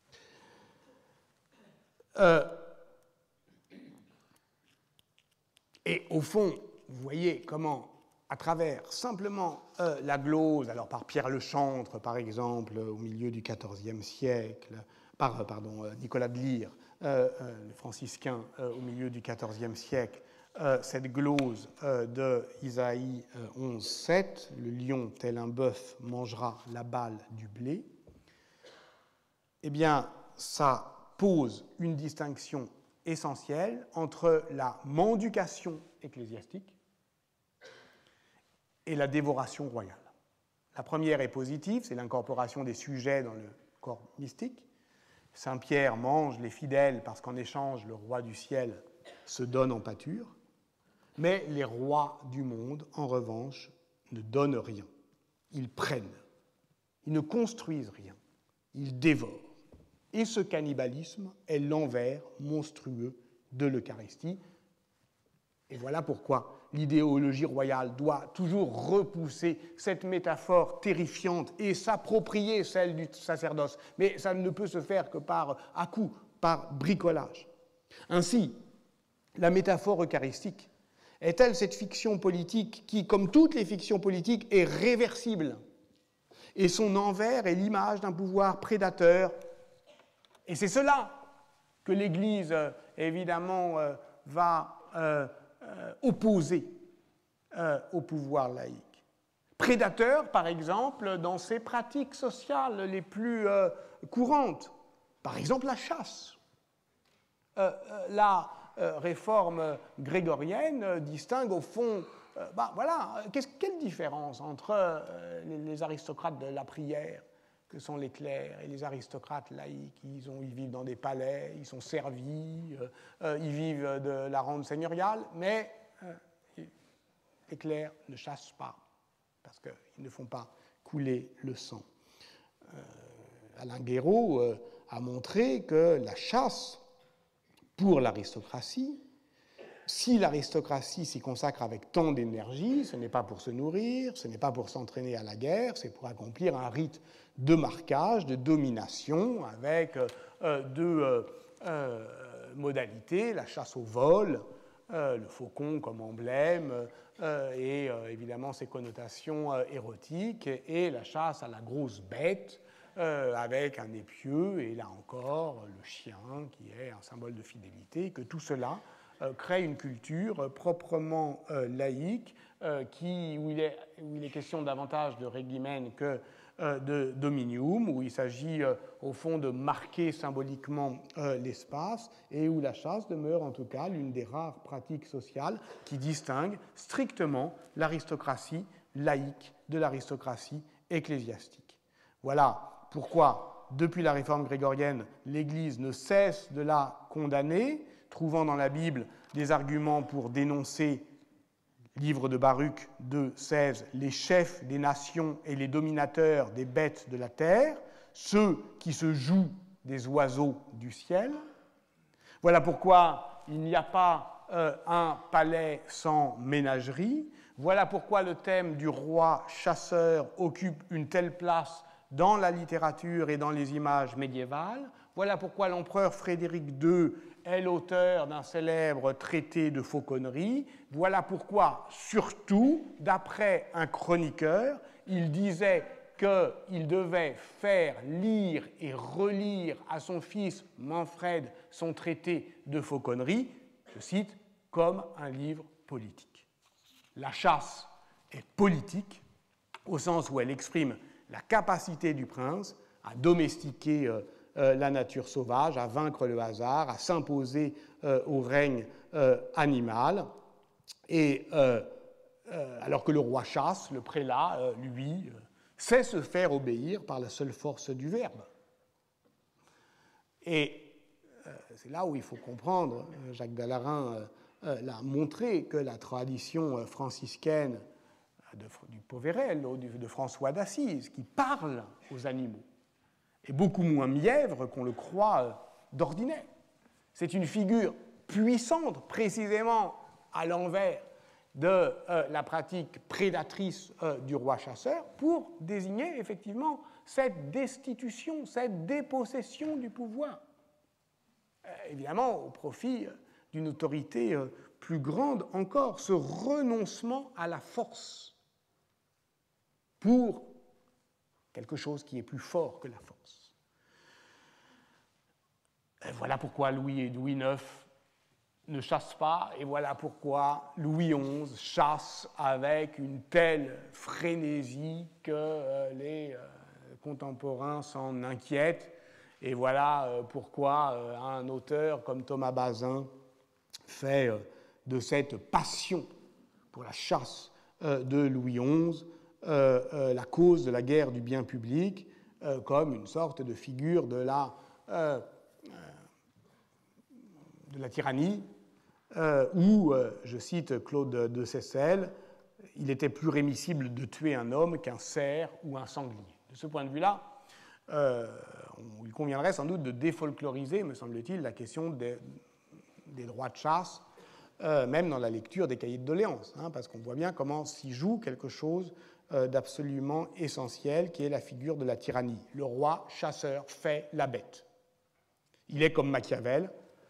Et au fond, vous voyez comment, à travers simplement la glose, alors par Pierre Le Chantre, par exemple, au milieu du XIVe siècle, par Nicolas de Lyre, le franciscain, au milieu du XIVe siècle, cette glose de Isaïe 11,7, le lion tel un bœuf mangera la balle du blé, eh bien, ça pose une distinction essentielle entre la mendication ecclésiastique et la dévoration royale. La première est positive, c'est l'incorporation des sujets dans le corps mystique. Saint Pierre mange les fidèles parce qu'en échange, le roi du ciel se donne en pâture. Mais les rois du monde, en revanche, ne donnent rien. Ils prennent. Ils ne construisent rien. Ils dévorent. Et ce cannibalisme est l'envers monstrueux de l'Eucharistie. Et voilà pourquoi l'idéologie royale doit toujours repousser cette métaphore terrifiante et s'approprier celle du sacerdoce. Mais ça ne peut se faire que par à-coups, par bricolage. Ainsi, la métaphore eucharistique est-elle cette fiction politique qui, comme toutes les fictions politiques, est réversible? Et son envers est l'image d'un pouvoir prédateur. Et c'est cela que l'Église, évidemment, va opposer au pouvoir laïque. Prédateur, par exemple, dans ses pratiques sociales les plus courantes. Par exemple, la chasse. La réforme grégorienne distingue au fond... quelle différence entre les aristocrates de la prière, que sont les clercs, et les aristocrates laïcs? Ils vivent dans des palais, ils sont servis, ils vivent de la rente seigneuriale, mais les clercs ne chassent pas, parce qu'ils ne font pas couler le sang. Alain Guéraud a montré que la chasse, pour l'aristocratie, si l'aristocratie s'y consacre avec tant d'énergie, ce n'est pas pour se nourrir, ce n'est pas pour s'entraîner à la guerre, c'est pour accomplir un rite de marquage, de domination, avec deux modalités, la chasse au vol, le faucon comme emblème, et évidemment ses connotations érotiques, et la chasse à la grosse bête, avec un épieu, et là encore, le chien, qui est un symbole de fidélité, que tout cela crée une culture proprement laïque, où il est question davantage de regimen que de dominium, où il s'agit au fond de marquer symboliquement l'espace, et où la chasse demeure en tout cas l'une des rares pratiques sociales qui distinguent strictement l'aristocratie laïque de l'aristocratie ecclésiastique. Voilà pourquoi, depuis la réforme grégorienne, l'Église ne cesse de la condamner, trouvant dans la Bible des arguments pour dénoncer, livre de Baruch 2,16, les chefs des nations et les dominateurs des bêtes de la terre, ceux qui se jouent des oiseaux du ciel. Voilà pourquoi il n'y a pas un palais sans ménagerie. Voilà pourquoi le thème du roi chasseur occupe une telle place dans la littérature et dans les images médiévales. Voilà pourquoi l'empereur Frédéric II est l'auteur d'un célèbre traité de fauconnerie. Voilà pourquoi, surtout, d'après un chroniqueur, il disait qu'il devait faire lire et relire à son fils Manfred son traité de fauconnerie, je cite, comme un livre politique. La chasse est politique, au sens où elle exprime la capacité du prince à domestiquer la nature sauvage, à vaincre le hasard, à s'imposer au règne animal. Et alors que le roi chasse, le prélat, lui, sait se faire obéir par la seule force du verbe. Et c'est là où il faut comprendre, Jacques Dallarin l'a montré, que la tradition franciscaine du Pauverel, de François d'Assise, qui parle aux animaux, est beaucoup moins mièvre qu'on le croit d'ordinaire. C'est une figure puissante, précisément à l'envers de la pratique prédatrice du roi chasseur, pour désigner effectivement cette destitution, cette dépossession du pouvoir. Évidemment, au profit d'une autorité plus grande encore, ce renoncement à la force pour quelque chose qui est plus fort que la force. Et voilà pourquoi Louis et Louis IX ne chassent pas, et voilà pourquoi Louis XI chasse avec une telle frénésie que les contemporains s'en inquiètent, et voilà pourquoi un auteur comme Thomas Bazin fait de cette passion pour la chasse de Louis XI la cause de la guerre du bien public, comme une sorte de figure de la tyrannie, où, je cite Claude de Seyssel, il était plus rémissible de tuer un homme qu'un cerf ou un sanglier. De ce point de vue-là, il conviendrait sans doute de défolkloriser, me semble-t-il, la question des droits de chasse, même dans la lecture des cahiers de doléances, parce qu'on voit bien comment s'y joue quelque chose d'absolument essentiel, qui est la figure de la tyrannie. Le roi chasseur fait la bête. Il est comme Machiavel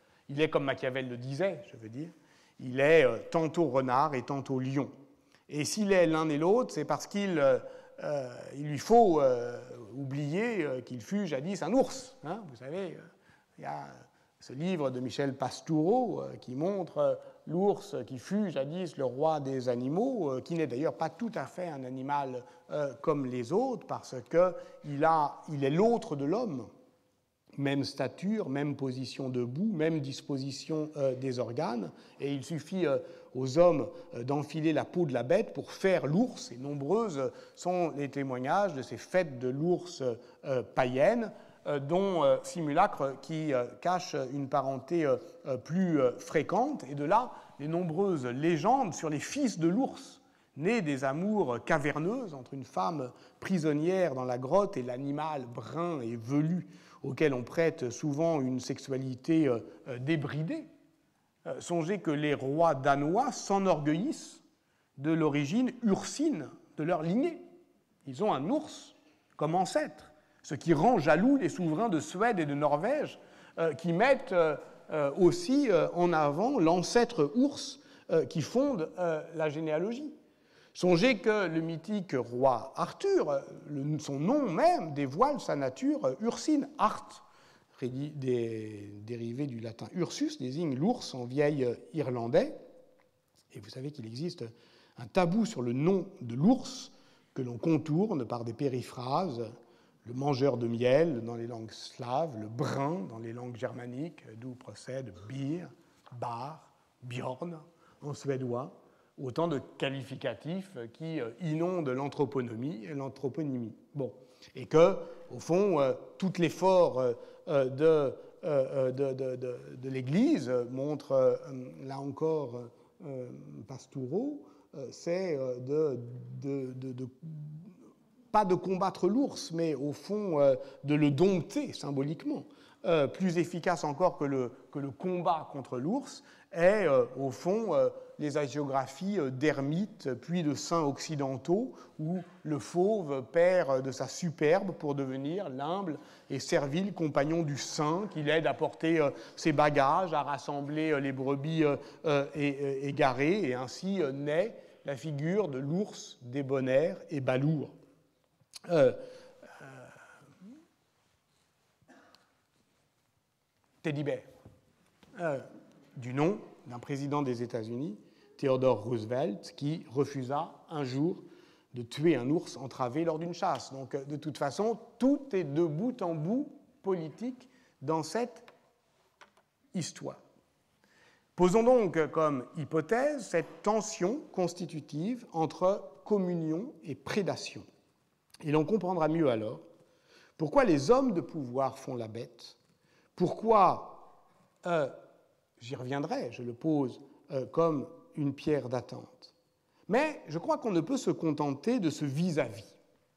le disait, je veux dire, il est tantôt renard et tantôt lion. Et s'il est l'un et l'autre, c'est parce qu'il lui faut oublier qu'il fut jadis un ours. Vous savez, il y a ce livre de Michel Pastoureau qui montre l'ours qui fut jadis le roi des animaux, qui n'est d'ailleurs pas tout à fait un animal comme les autres, parce qu'il est l'autre de l'homme. Même stature, même position debout, même disposition des organes, et il suffit aux hommes d'enfiler la peau de la bête pour faire l'ours, et nombreuses sont les témoignages de ces fêtes de l'ours païennes, dont simulacre qui cache une parenté plus fréquente, et de là les nombreuses légendes sur les fils de l'ours, nés des amours caverneuses entre une femme prisonnière dans la grotte et l'animal brun et velu auquel on prête souvent une sexualité débridée. Songez que les rois danois s'enorgueillissent de l'origine ursine de leur lignée. Ils ont un ours comme ancêtre, ce qui rend jaloux les souverains de Suède et de Norvège, qui mettent aussi en avant l'ancêtre ours qui fonde la généalogie. Songez que le mythique roi Arthur, son nom même dévoile sa nature ursine. Art, dérivé du latin ursus, désigne l'ours en vieil irlandais. Et vous savez qu'il existe un tabou sur le nom de l'ours que l'on contourne par des périphrases, le mangeur de miel dans les langues slaves, le brun dans les langues germaniques, d'où procèdent bir, bar, bjorn en suédois. Autant de qualificatifs qui inondent l'anthroponymie. Bon. Et que, au fond, tout l'effort de l'Église montre, là encore, Pastoureau, c'est pas de combattre l'ours, mais au fond de le dompter symboliquement. Plus efficace encore que le combat contre l'ours est, au fond, les hagiographies d'ermites puis de saints occidentaux, où le fauve perd de sa superbe pour devenir l'humble et servile compagnon du saint, qui l'aide à porter ses bagages, à rassembler les brebis égarées, et ainsi naît la figure de l'ours débonnaire et balourd. Teddy Bear, du nom d'un président des États-Unis, Theodore Roosevelt, qui refusa un jour de tuer un ours entravé lors d'une chasse. Donc, de toute façon, tout est de bout en bout politique dans cette histoire. Posons donc comme hypothèse cette tension constitutive entre communion et prédation. Et l'on comprendra mieux alors pourquoi les hommes de pouvoir font la bête, pourquoi, j'y reviendrai, je le pose comme une pierre d'attente. Mais je crois qu'on ne peut se contenter de ce vis-à-vis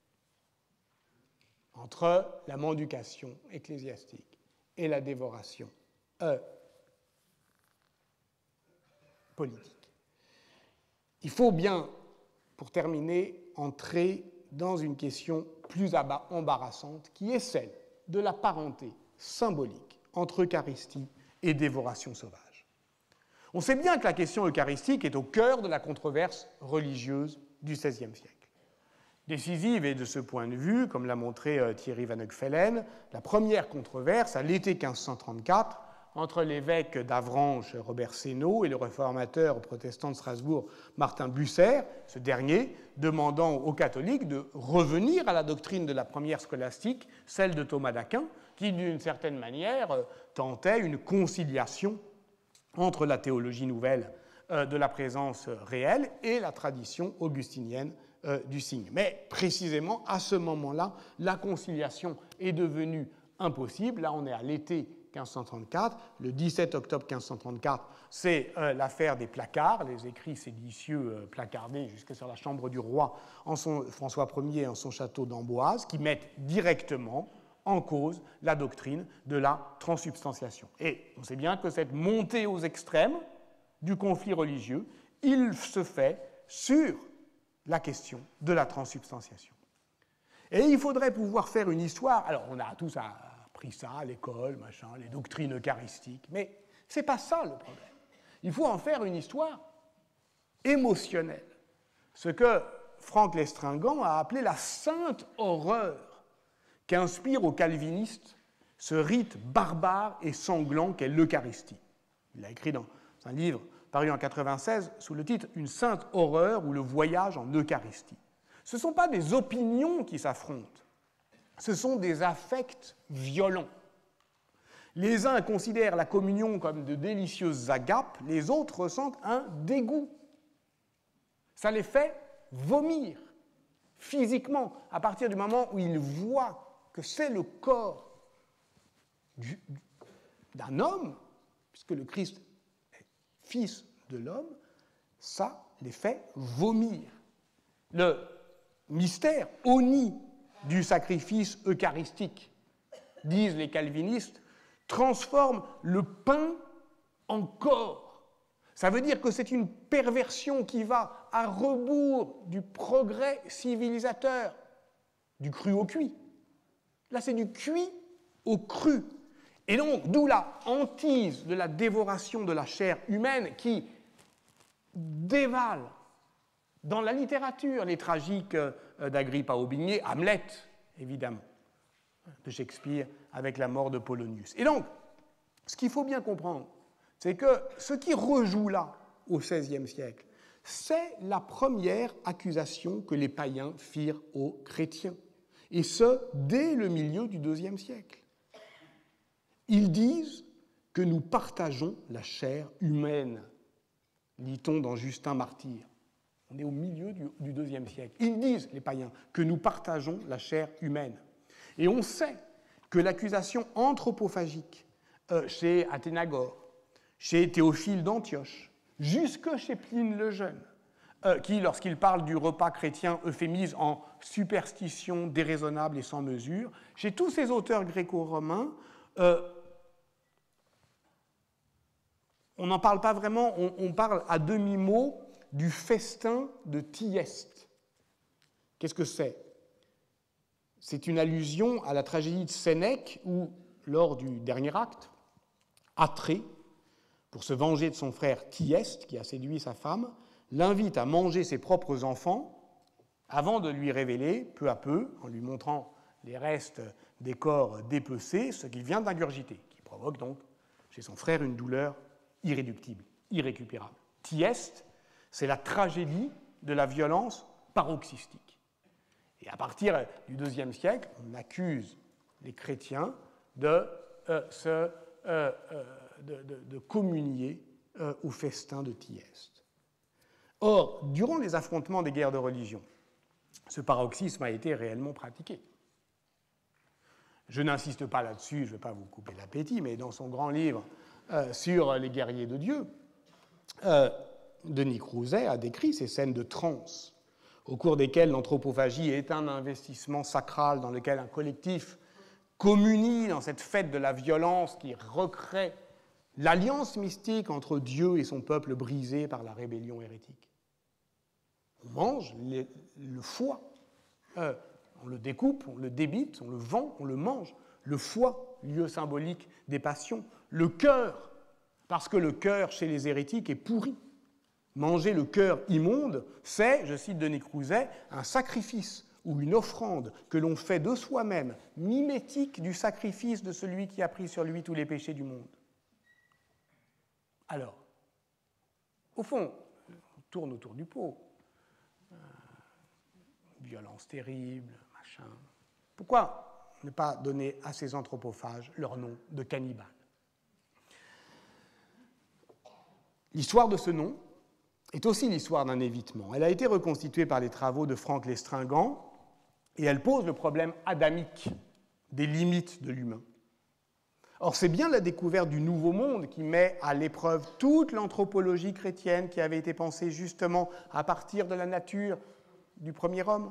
entre la mendication ecclésiastique et la dévoration politique. Il faut bien, pour terminer, entrer dans une question plus embarrassante, qui est celle de la parenté symbolique entre Eucharistie et dévoration sauvage. On sait bien que la question eucharistique est au cœur de la controverse religieuse du XVIe siècle. Décisive est de ce point de vue, comme l'a montré Thierry Van Hoek-Fellen, la première controverse à l'été 1534 entre l'évêque d'Avranches, Robert Sénaud, et le réformateur protestant de Strasbourg, Martin Bucer, ce dernier demandant aux catholiques de revenir à la doctrine de la première scolastique, celle de Thomas d'Aquin, qui, d'une certaine manière, tentait une conciliation entre la théologie nouvelle de la présence réelle et la tradition augustinienne du signe. Mais précisément, à ce moment-là, la conciliation est devenue impossible. Là, on est à l'été 1534. Le 17 octobre 1534, c'est l'affaire des placards, les écrits séditieux placardés jusque sur la chambre du roi François Ier en son château d'Amboise, qui mettent directement en cause la doctrine de la transsubstantiation. Et on sait bien que cette montée aux extrêmes du conflit religieux, il se fait sur la question de la transsubstantiation. Et il faudrait pouvoir faire une histoire. Alors, on a tous appris ça à l'école, machin, les doctrines eucharistiques, mais c'est pas ça le problème. Il faut en faire une histoire émotionnelle, ce que Franck Lestringant a appelé la sainte horreur qu'inspire aux calvinistes ce rite barbare et sanglant qu'est l'Eucharistie. Il l'a écrit dans un livre paru en 1996 sous le titre « Une sainte horreur ou le voyage en Eucharistie ». Ce ne sont pas des opinions qui s'affrontent, ce sont des affects violents. Les uns considèrent la communion comme de délicieuses agapes, les autres ressentent un dégoût. Ça les fait vomir physiquement à partir du moment où ils voient que c'est le corps d'un homme, puisque le Christ est fils de l'homme, ça les fait vomir. Le mystère honni du sacrifice eucharistique, disent les calvinistes, transforme le pain en corps. Ça veut dire que c'est une perversion qui va à rebours du progrès civilisateur, du cru au cuit. Là, c'est du cuit au cru. Et donc, d'où la hantise de la dévoration de la chair humaine qui dévale dans la littérature les tragiques d'Agrippa Aubigné, Hamlet, évidemment, de Shakespeare, avec la mort de Polonius. Et donc, ce qu'il faut bien comprendre, c'est que ce qui rejoue là, au XVIe siècle, c'est la première accusation que les païens firent aux chrétiens, et ce, dès le milieu du IIe siècle. Ils disent que nous partageons la chair humaine, lit-on dans Justin Martyr. On est au milieu du IIe siècle. Ils disent, les païens, que nous partageons la chair humaine. Et on sait que l'accusation anthropophagique chez Athénagore, chez Théophile d'Antioche, jusque chez Pline le Jeune, qui, lorsqu'il parle du repas chrétien, euphémise en superstition déraisonnable et sans mesure, chez tous ces auteurs gréco-romains, on n'en parle pas vraiment, on parle à demi-mot du festin de Thyeste. Qu'est-ce que c'est ? C'est une allusion à la tragédie de Sénèque où, lors du dernier acte, Atrée, pour se venger de son frère Thyeste, qui a séduit sa femme, l'invite à manger ses propres enfants avant de lui révéler, peu à peu, en lui montrant les restes des corps dépecés, ce qu'il vient d'ingurgiter, qui provoque donc chez son frère une douleur irréductible, irrécupérable. Thyeste, c'est la tragédie de la violence paroxystique. Et à partir du IIe siècle, on accuse les chrétiens de communier au festin de Thyeste. Or, durant les affrontements des guerres de religion, ce paroxysme a été réellement pratiqué. Je n'insiste pas là-dessus, je ne vais pas vous couper l'appétit, mais dans son grand livre sur les guerriers de Dieu, Denis Crouzet a décrit ces scènes de transe au cours desquelles l'anthropophagie est un investissement sacral dans lequel un collectif communie dans cette fête de la violence qui recrée l'alliance mystique entre Dieu et son peuple brisé par la rébellion hérétique. On mange le foie, on le découpe, on le débite, on le vend, on le mange. Le foie, lieu symbolique des passions. Le cœur, parce que le cœur chez les hérétiques est pourri. Manger le cœur immonde, c'est, je cite Denis Crouzet, un sacrifice ou une offrande que l'on fait de soi-même, mimétique du sacrifice de celui qui a pris sur lui tous les péchés du monde. Alors, au fond, on tourne autour du pot. Violence terrible, machin. Pourquoi ne pas donner à ces anthropophages leur nom de cannibales? L'histoire de ce nom est aussi l'histoire d'un évitement. Elle a été reconstituée par les travaux de Franck Lestringant et elle pose le problème adamique des limites de l'humain. Or, c'est bien la découverte du Nouveau Monde qui met à l'épreuve toute l'anthropologie chrétienne qui avait été pensée justement à partir de la nature du premier homme.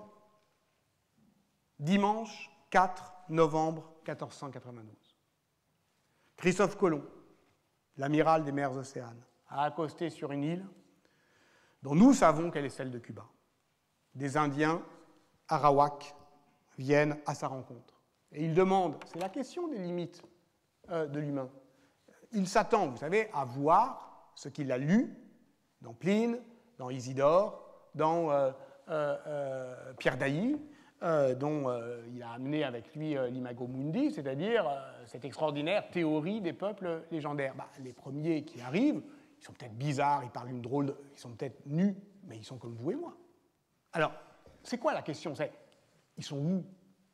Dimanche 4 novembre 1492. Christophe Colomb, l'amiral des mers océanes, a accosté sur une île dont nous savons qu'elle est celle de Cuba. Des Indiens, Arawaks, viennent à sa rencontre. Et il demande, c'est la question des limites de l'humain, il s'attend, vous savez, à voir ce qu'il a lu dans Pline, dans Isidore, dans Pierre d'Ailly, dont il a amené avec lui l'Imago Mundi, c'est-à-dire cette extraordinaire théorie des peuples légendaires. Les premiers qui arrivent, ils sont peut-être bizarres, ils parlent une drôle ils sont peut-être nus, mais ils sont comme vous et moi. Alors, c'est quoi la question? C'est, ils sont où?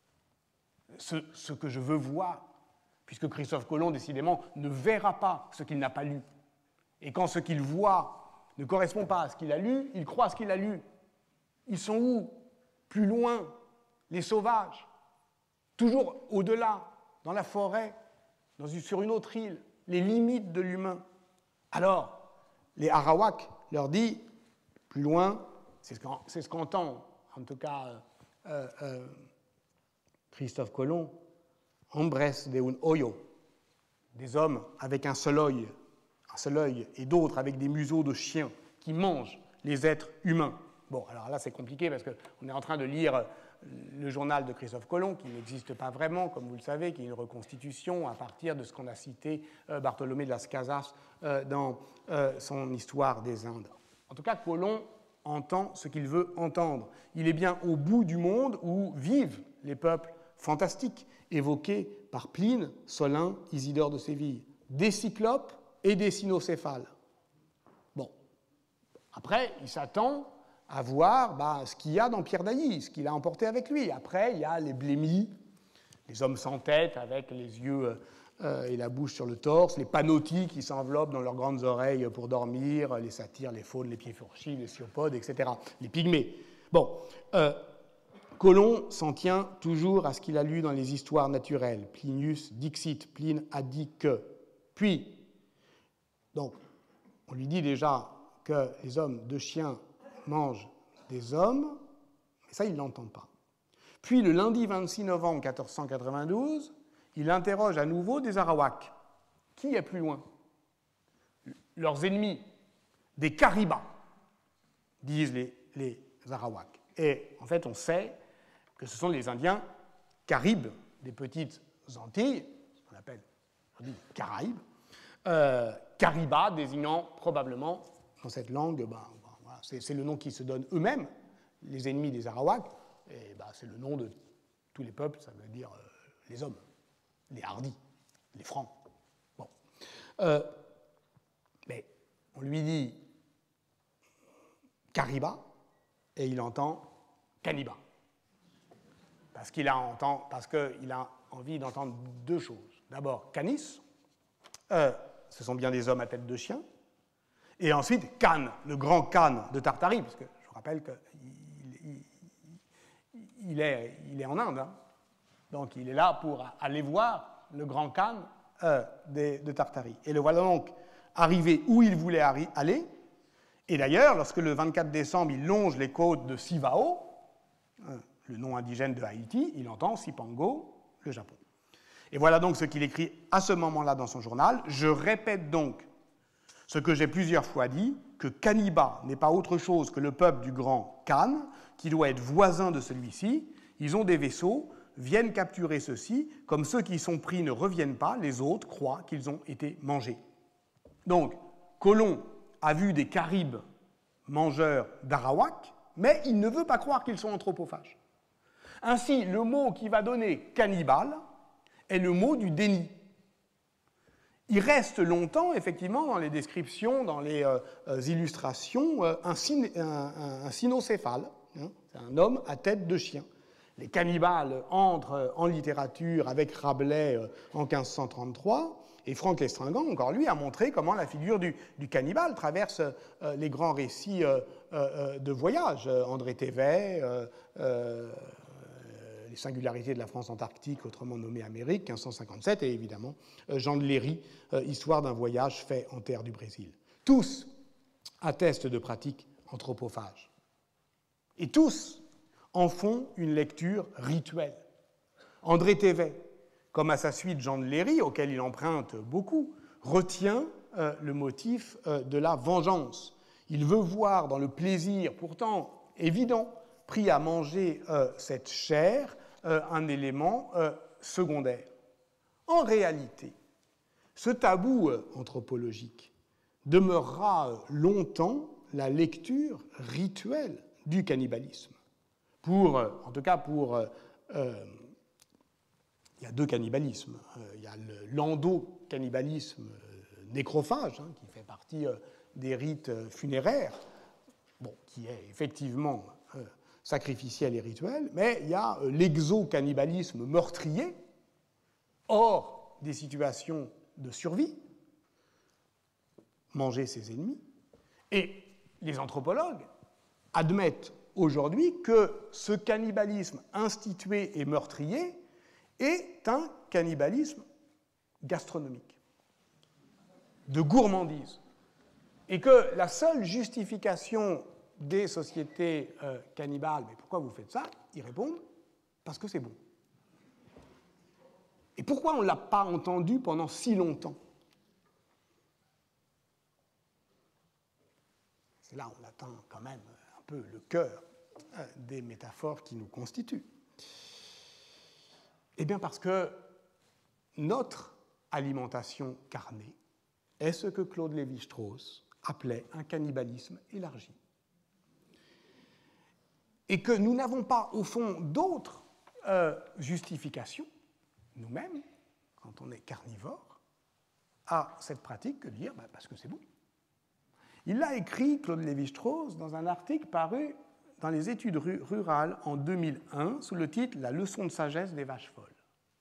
Ce que je veux voir, puisque Christophe Colomb, décidément, ne verra pas ce qu'il n'a pas lu. Et quand ce qu'il voit ne correspond pas à ce qu'il a lu, il croit ce qu'il a lu. Ils sont où? Plus loin, les sauvages, toujours au-delà, dans la forêt, sur une autre île, les limites de l'humain. Alors, les Arawaks leur disent, plus loin, c'est ce qu'entend, en tout cas, Christophe Colomb, hombres de un hoyo, des hommes avec un seul œil, et d'autres avec des museaux de chiens qui mangent les êtres humains. Bon, alors là, c'est compliqué parce qu'on est en train de lire le journal de Christophe Colomb, qui n'existe pas vraiment, comme vous le savez, qui est une reconstitution à partir de ce qu'on a cité Bartolomé de las Casas dans son Histoire des Indes. En tout cas, Colomb entend ce qu'il veut entendre. Il est bien au bout du monde où vivent les peuples fantastiques, évoqués par Pline, Solin, Isidore de Séville, des cyclopes et des cynocéphales. Bon, après, il s'attend à voir ce qu'il y a dans Pierre d'Ailly, ce qu'il a emporté avec lui. Après, il y a les blémis, les hommes sans tête avec les yeux et la bouche sur le torse, les panotis qui s'enveloppent dans leurs grandes oreilles pour dormir, les satyres, les faunes, les pieds fourchis, les siopodes, etc., les pygmées. Bon, Colomb s'en tient toujours à ce qu'il a lu dans les histoires naturelles. Plinius dixit, Pline a dit que. Puis, donc, on lui dit déjà que les hommes de chiens mangent des hommes, mais ça, il ne l'entend pas. Puis, le lundi 26 novembre 1492, il interroge à nouveau des Arawaks. Qui est plus loin? Leurs ennemis, des Caribas, disent les Arawaks. Et en fait, on sait que ce sont les Indiens Caribes, des petites Antilles, ce qu'on appelle les Caraïbes, Caribas désignant probablement, dans cette langue, voilà, c'est le nom qu'ils se donnent eux-mêmes, les ennemis des Arawaks, et c'est le nom de tous les peuples, ça veut dire les hommes, les hardis, les francs. Bon. Mais on lui dit Cariba, et il entend Caniba. Parce qu'il a envie d'entendre deux choses. D'abord, canis, ce sont bien des hommes à tête de chien, Et ensuite, Khan, le grand Khan de Tartarie, parce que je vous rappelle qu'il est en Inde, hein. Donc il est là pour aller voir le grand Khan de Tartarie. Et le voilà donc arrivé où il voulait aller. Et d'ailleurs, lorsque le 24 décembre, il longe les côtes de Sivao, le nom indigène de Haïti, il entend Cipango, le Japon. Et voilà donc ce qu'il écrit à ce moment-là dans son journal. Je répète donc ce que j'ai plusieurs fois dit, que Kaniba n'est pas autre chose que le peuple du grand Khan, qui doit être voisin de celui-ci. Ils ont des vaisseaux, viennent capturer ceux-ci, comme ceux qui sont pris ne reviennent pas, les autres croient qu'ils ont été mangés. Donc, Colomb a vu des Caribes mangeurs d'arawak, mais il ne veut pas croire qu'ils sont anthropophages. Ainsi, le mot qui va donner cannibale est le mot du déni. Il reste longtemps, effectivement, dans les descriptions, dans les illustrations, un cynocéphale. Hein, c'est un homme à tête de chien. Les cannibales entrent en littérature avec Rabelais en 1533, et Franck L'Estringant, encore lui, a montré comment la figure du cannibale traverse les grands récits de voyage. André Thévet, les singularités de la France antarctique, autrement nommée Amérique, 1557, et évidemment Jean de Léry, Histoire d'un voyage fait en terre du Brésil. Tous attestent de pratiques anthropophages. Et tous en font une lecture rituelle. André Thévet, comme à sa suite Jean de Léry, auquel il emprunte beaucoup, retient le motif de la vengeance. Il veut voir dans le plaisir, pourtant évident, pris à manger cette chair, un élément secondaire. En réalité, ce tabou anthropologique demeurera longtemps la lecture rituelle du cannibalisme. En tout cas, il y a deux cannibalismes. Il y a l'endocannibalisme nécrophage, hein, qui fait partie des rites funéraires, qui est effectivement sacrificiel et rituel, mais il y a l'exocannibalisme meurtrier, hors des situations de survie, manger ses ennemis. Et les anthropologues admettent aujourd'hui que ce cannibalisme institué et meurtrier est un cannibalisme gastronomique, de gourmandise, et que la seule justification des sociétés cannibales, mais pourquoi vous faites ça? Ils répondent, parce que c'est bon. Et pourquoi on ne l'a pas entendu pendant si longtemps? C'est là on atteint quand même un peu le cœur des métaphores qui nous constituent. Eh bien parce que notre alimentation carnée est ce que Claude Lévi-Strauss appelait un cannibalisme élargi. Et que nous n'avons pas, au fond, d'autres justifications, nous-mêmes, quand on est carnivore, à cette pratique que de dire parce que c'est bon. Il l'a écrit, Claude Lévi-Strauss, dans un article paru dans les Études rurales en 2001, sous le titre « La leçon de sagesse des vaches folles ».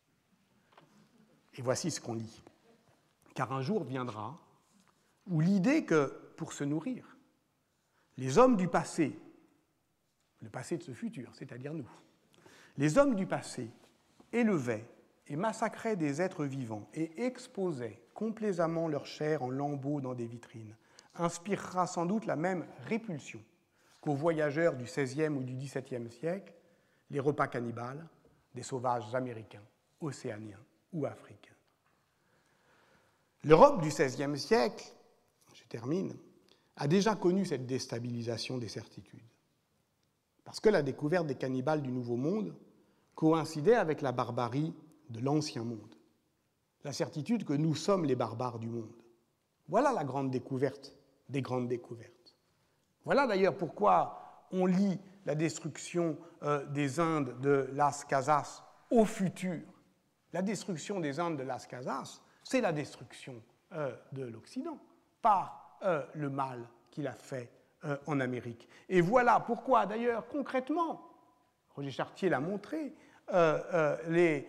Et voici ce qu'on lit. « Car un jour viendra où l'idée que, pour se nourrir, les hommes du passé, le passé de ce futur, c'est-à-dire nous, les hommes du passé élevaient et massacraient des êtres vivants et exposaient complaisamment leur chair en lambeaux dans des vitrines, inspirera sans doute la même répulsion qu'aux voyageurs du XVIe ou du XVIIe siècle les repas cannibales des sauvages américains, océaniens ou africains. L'Europe du XVIe siècle, je termine, a déjà connu cette déstabilisation des certitudes. Parce que la découverte des cannibales du Nouveau Monde coïncidait avec la barbarie de l'Ancien Monde. La certitude que nous sommes les barbares du monde. Voilà la grande découverte des grandes découvertes. Voilà d'ailleurs pourquoi on lie la destruction des Indes de Las Casas au futur. La destruction des Indes de Las Casas, c'est la destruction de l'Occident par le mal qu'il a fait en Amérique. Et voilà pourquoi, d'ailleurs, concrètement, Roger Chartier l'a montré, les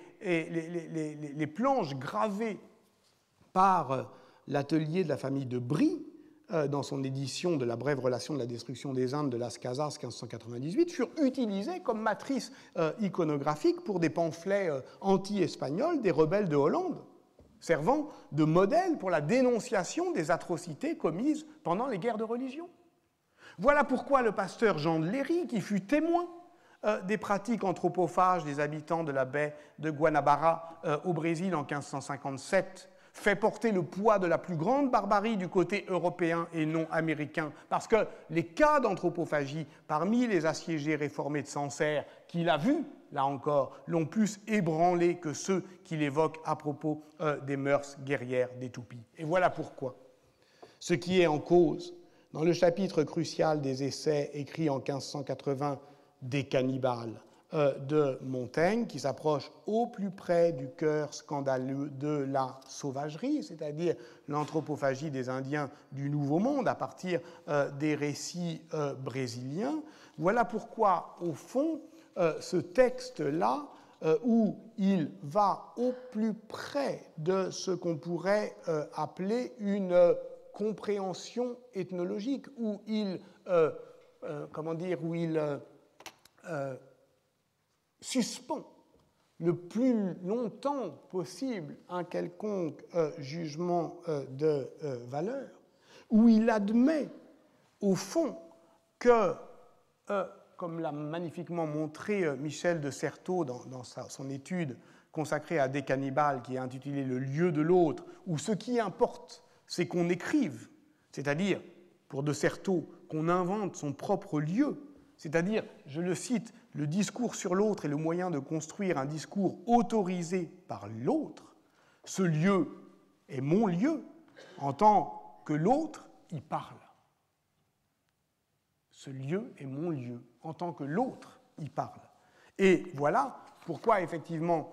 planches gravées par l'atelier de la famille de Brie dans son édition de la brève relation de la destruction des Indes de Las Casas 1598, furent utilisés comme matrice iconographique pour des pamphlets anti-espagnols des rebelles de Hollande, servant de modèle pour la dénonciation des atrocités commises pendant les guerres de religion. Voilà pourquoi le pasteur Jean de Léry, qui fut témoin des pratiques anthropophages des habitants de la baie de Guanabara au Brésil en 1557, fait porter le poids de la plus grande barbarie du côté européen et non américain, parce que les cas d'anthropophagie parmi les assiégés réformés de Sancerre qu'il a vus, là encore, l'ont plus ébranlé que ceux qu'il évoque à propos des mœurs guerrières des Tupis. Et voilà pourquoi ce qui est en cause dans le chapitre crucial des essais écrits en 1580 des cannibales de Montaigne, qui s'approche au plus près du cœur scandaleux de la sauvagerie, c'est-à-dire l'anthropophagie des Indiens du Nouveau Monde à partir des récits brésiliens. Voilà pourquoi, au fond, ce texte-là, où il va au plus près de ce qu'on pourrait appeler une compréhension ethnologique, où il suspend le plus longtemps possible un quelconque jugement de valeur, où il admet, au fond, que, comme l'a magnifiquement montré Michel de Certeau dans son étude consacrée à Des cannibales, qui est intitulée « Le lieu de l'autre », où ce qui importe, c'est qu'on écrive, c'est-à-dire, pour de Certeau, qu'on invente son propre lieu, c'est-à-dire, je le cite, « le discours sur l'autre est le moyen de construire un discours autorisé par l'autre. Ce lieu est mon lieu, en tant que l'autre y parle. Ce lieu est mon lieu, en tant que l'autre y parle. » Et voilà pourquoi, effectivement,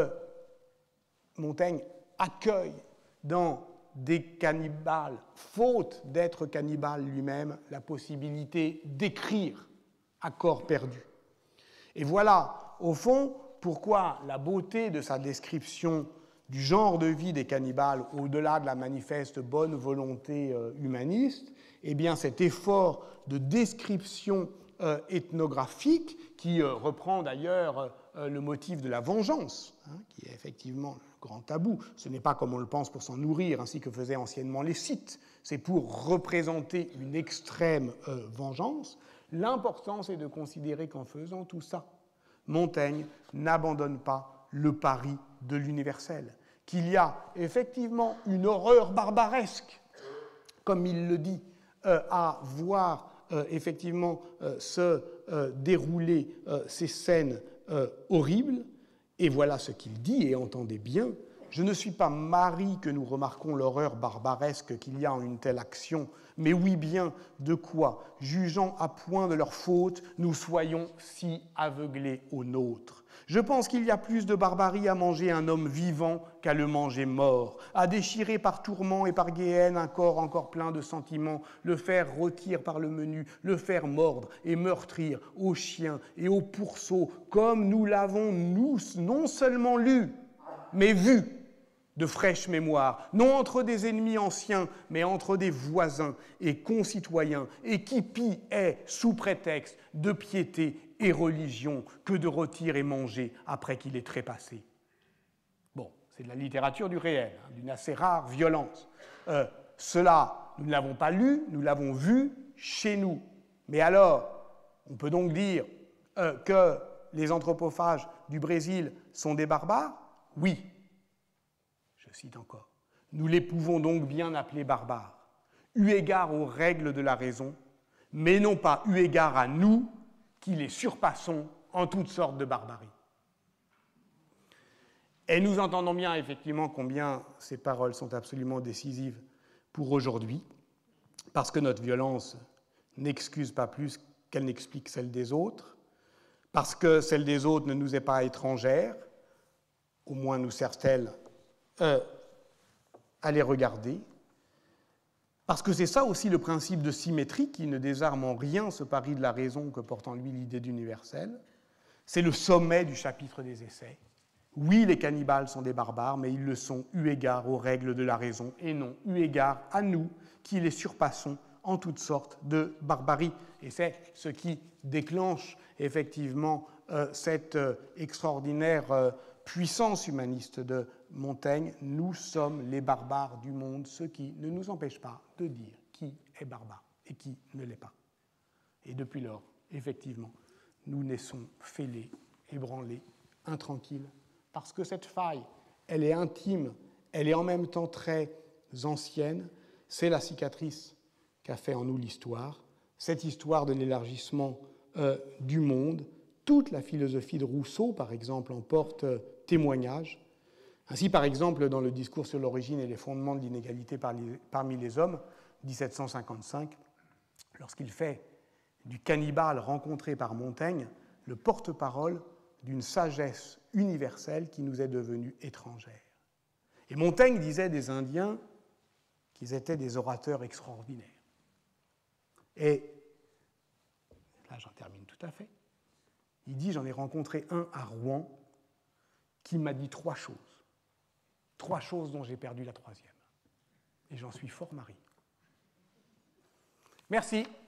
Montaigne accueille dans Des cannibales, faute d'être cannibale lui-même, la possibilité d'écrire à corps perdu. Et voilà, au fond, pourquoi la beauté de sa description du genre de vie des cannibales, au-delà de la manifeste bonne volonté humaniste, eh bien cet effort de description ethnographique, qui reprend d'ailleurs le motif de la vengeance, qui est effectivement le grand tabou. Ce n'est pas comme on le pense pour s'en nourrir, ainsi que faisaient anciennement les Scythes, c'est pour représenter une extrême vengeance. L'important, c'est de considérer qu'en faisant tout ça, Montaigne n'abandonne pas le pari de l'universel, qu'il y a effectivement une horreur barbaresque, comme il le dit, à voir effectivement se dérouler ces scènes horribles. Et voilà ce qu'il dit, et entendez bien, « Je ne suis pas Marie que nous remarquons l'horreur barbaresque qu'il y a en une telle action, mais oui bien de quoi, jugeant à point de leur faute, nous soyons si aveuglés aux nôtres. Je pense qu'il y a plus de barbarie à manger un homme vivant qu'à le manger mort, à déchirer par tourment et par guéhenne un corps encore plein de sentiments, le faire rôtir par le menu, le faire mordre et meurtrir aux chiens et aux pourceaux, comme nous l'avons, nous, non seulement lu, mais vu de fraîche mémoire, non entre des ennemis anciens, mais entre des voisins et concitoyens, et qui pis est, sous prétexte de piété et religion, que de rôtir et manger après qu'il est trépassé. » Bon, c'est de la littérature du réel, d'une assez rare violence. Cela, nous ne l'avons pas lu, nous l'avons vu chez nous. Mais alors, on peut donc dire que les anthropophages du Brésil sont des barbares ? Oui. Je cite encore, « Nous les pouvons donc bien appeler barbares, eu égard aux règles de la raison, mais non pas eu égard à nous qui les surpassons en toutes sortes de barbarie. » Et nous entendons bien effectivement combien ces paroles sont absolument décisives pour aujourd'hui, parce que notre violence n'excuse pas plus qu'elle n'explique celle des autres, parce que celle des autres ne nous est pas étrangère, au moins nous sert-elle à les regarder, parce que c'est ça aussi le principe de symétrie qui ne désarme en rien ce pari de la raison que porte en lui l'idée d'universel. C'est le sommet du chapitre des essais. Oui, les cannibales sont des barbares, mais ils le sont eu égard aux règles de la raison et non eu égard à nous qui les surpassons en toutes sortes de barbarie. Et c'est ce qui déclenche effectivement cette extraordinaire puissance humaniste de Montaigne. Nous sommes les barbares du monde, ce qui ne nous empêche pas de dire qui est barbare et qui ne l'est pas. Et depuis lors, effectivement, nous naissons fêlés, ébranlés, intranquilles, parce que cette faille, elle est intime, elle est en même temps très ancienne, c'est la cicatrice qu'a fait en nous l'histoire, cette histoire de l'élargissement du monde. Toute la philosophie de Rousseau, par exemple, en porte témoignage. Ainsi, par exemple, dans le discours sur l'origine et les fondements de l'inégalité parmi les hommes, 1755, lorsqu'il fait du cannibale rencontré par Montaigne le porte-parole d'une sagesse universelle qui nous est devenue étrangère. Et Montaigne disait des Indiens qu'ils étaient des orateurs extraordinaires. Et là, j'en termine tout à fait. Il dit, j'en ai rencontré un à Rouen qui m'a dit 3 choses. 3 choses dont j'ai perdu la 3e. Et j'en suis fort mari. Merci.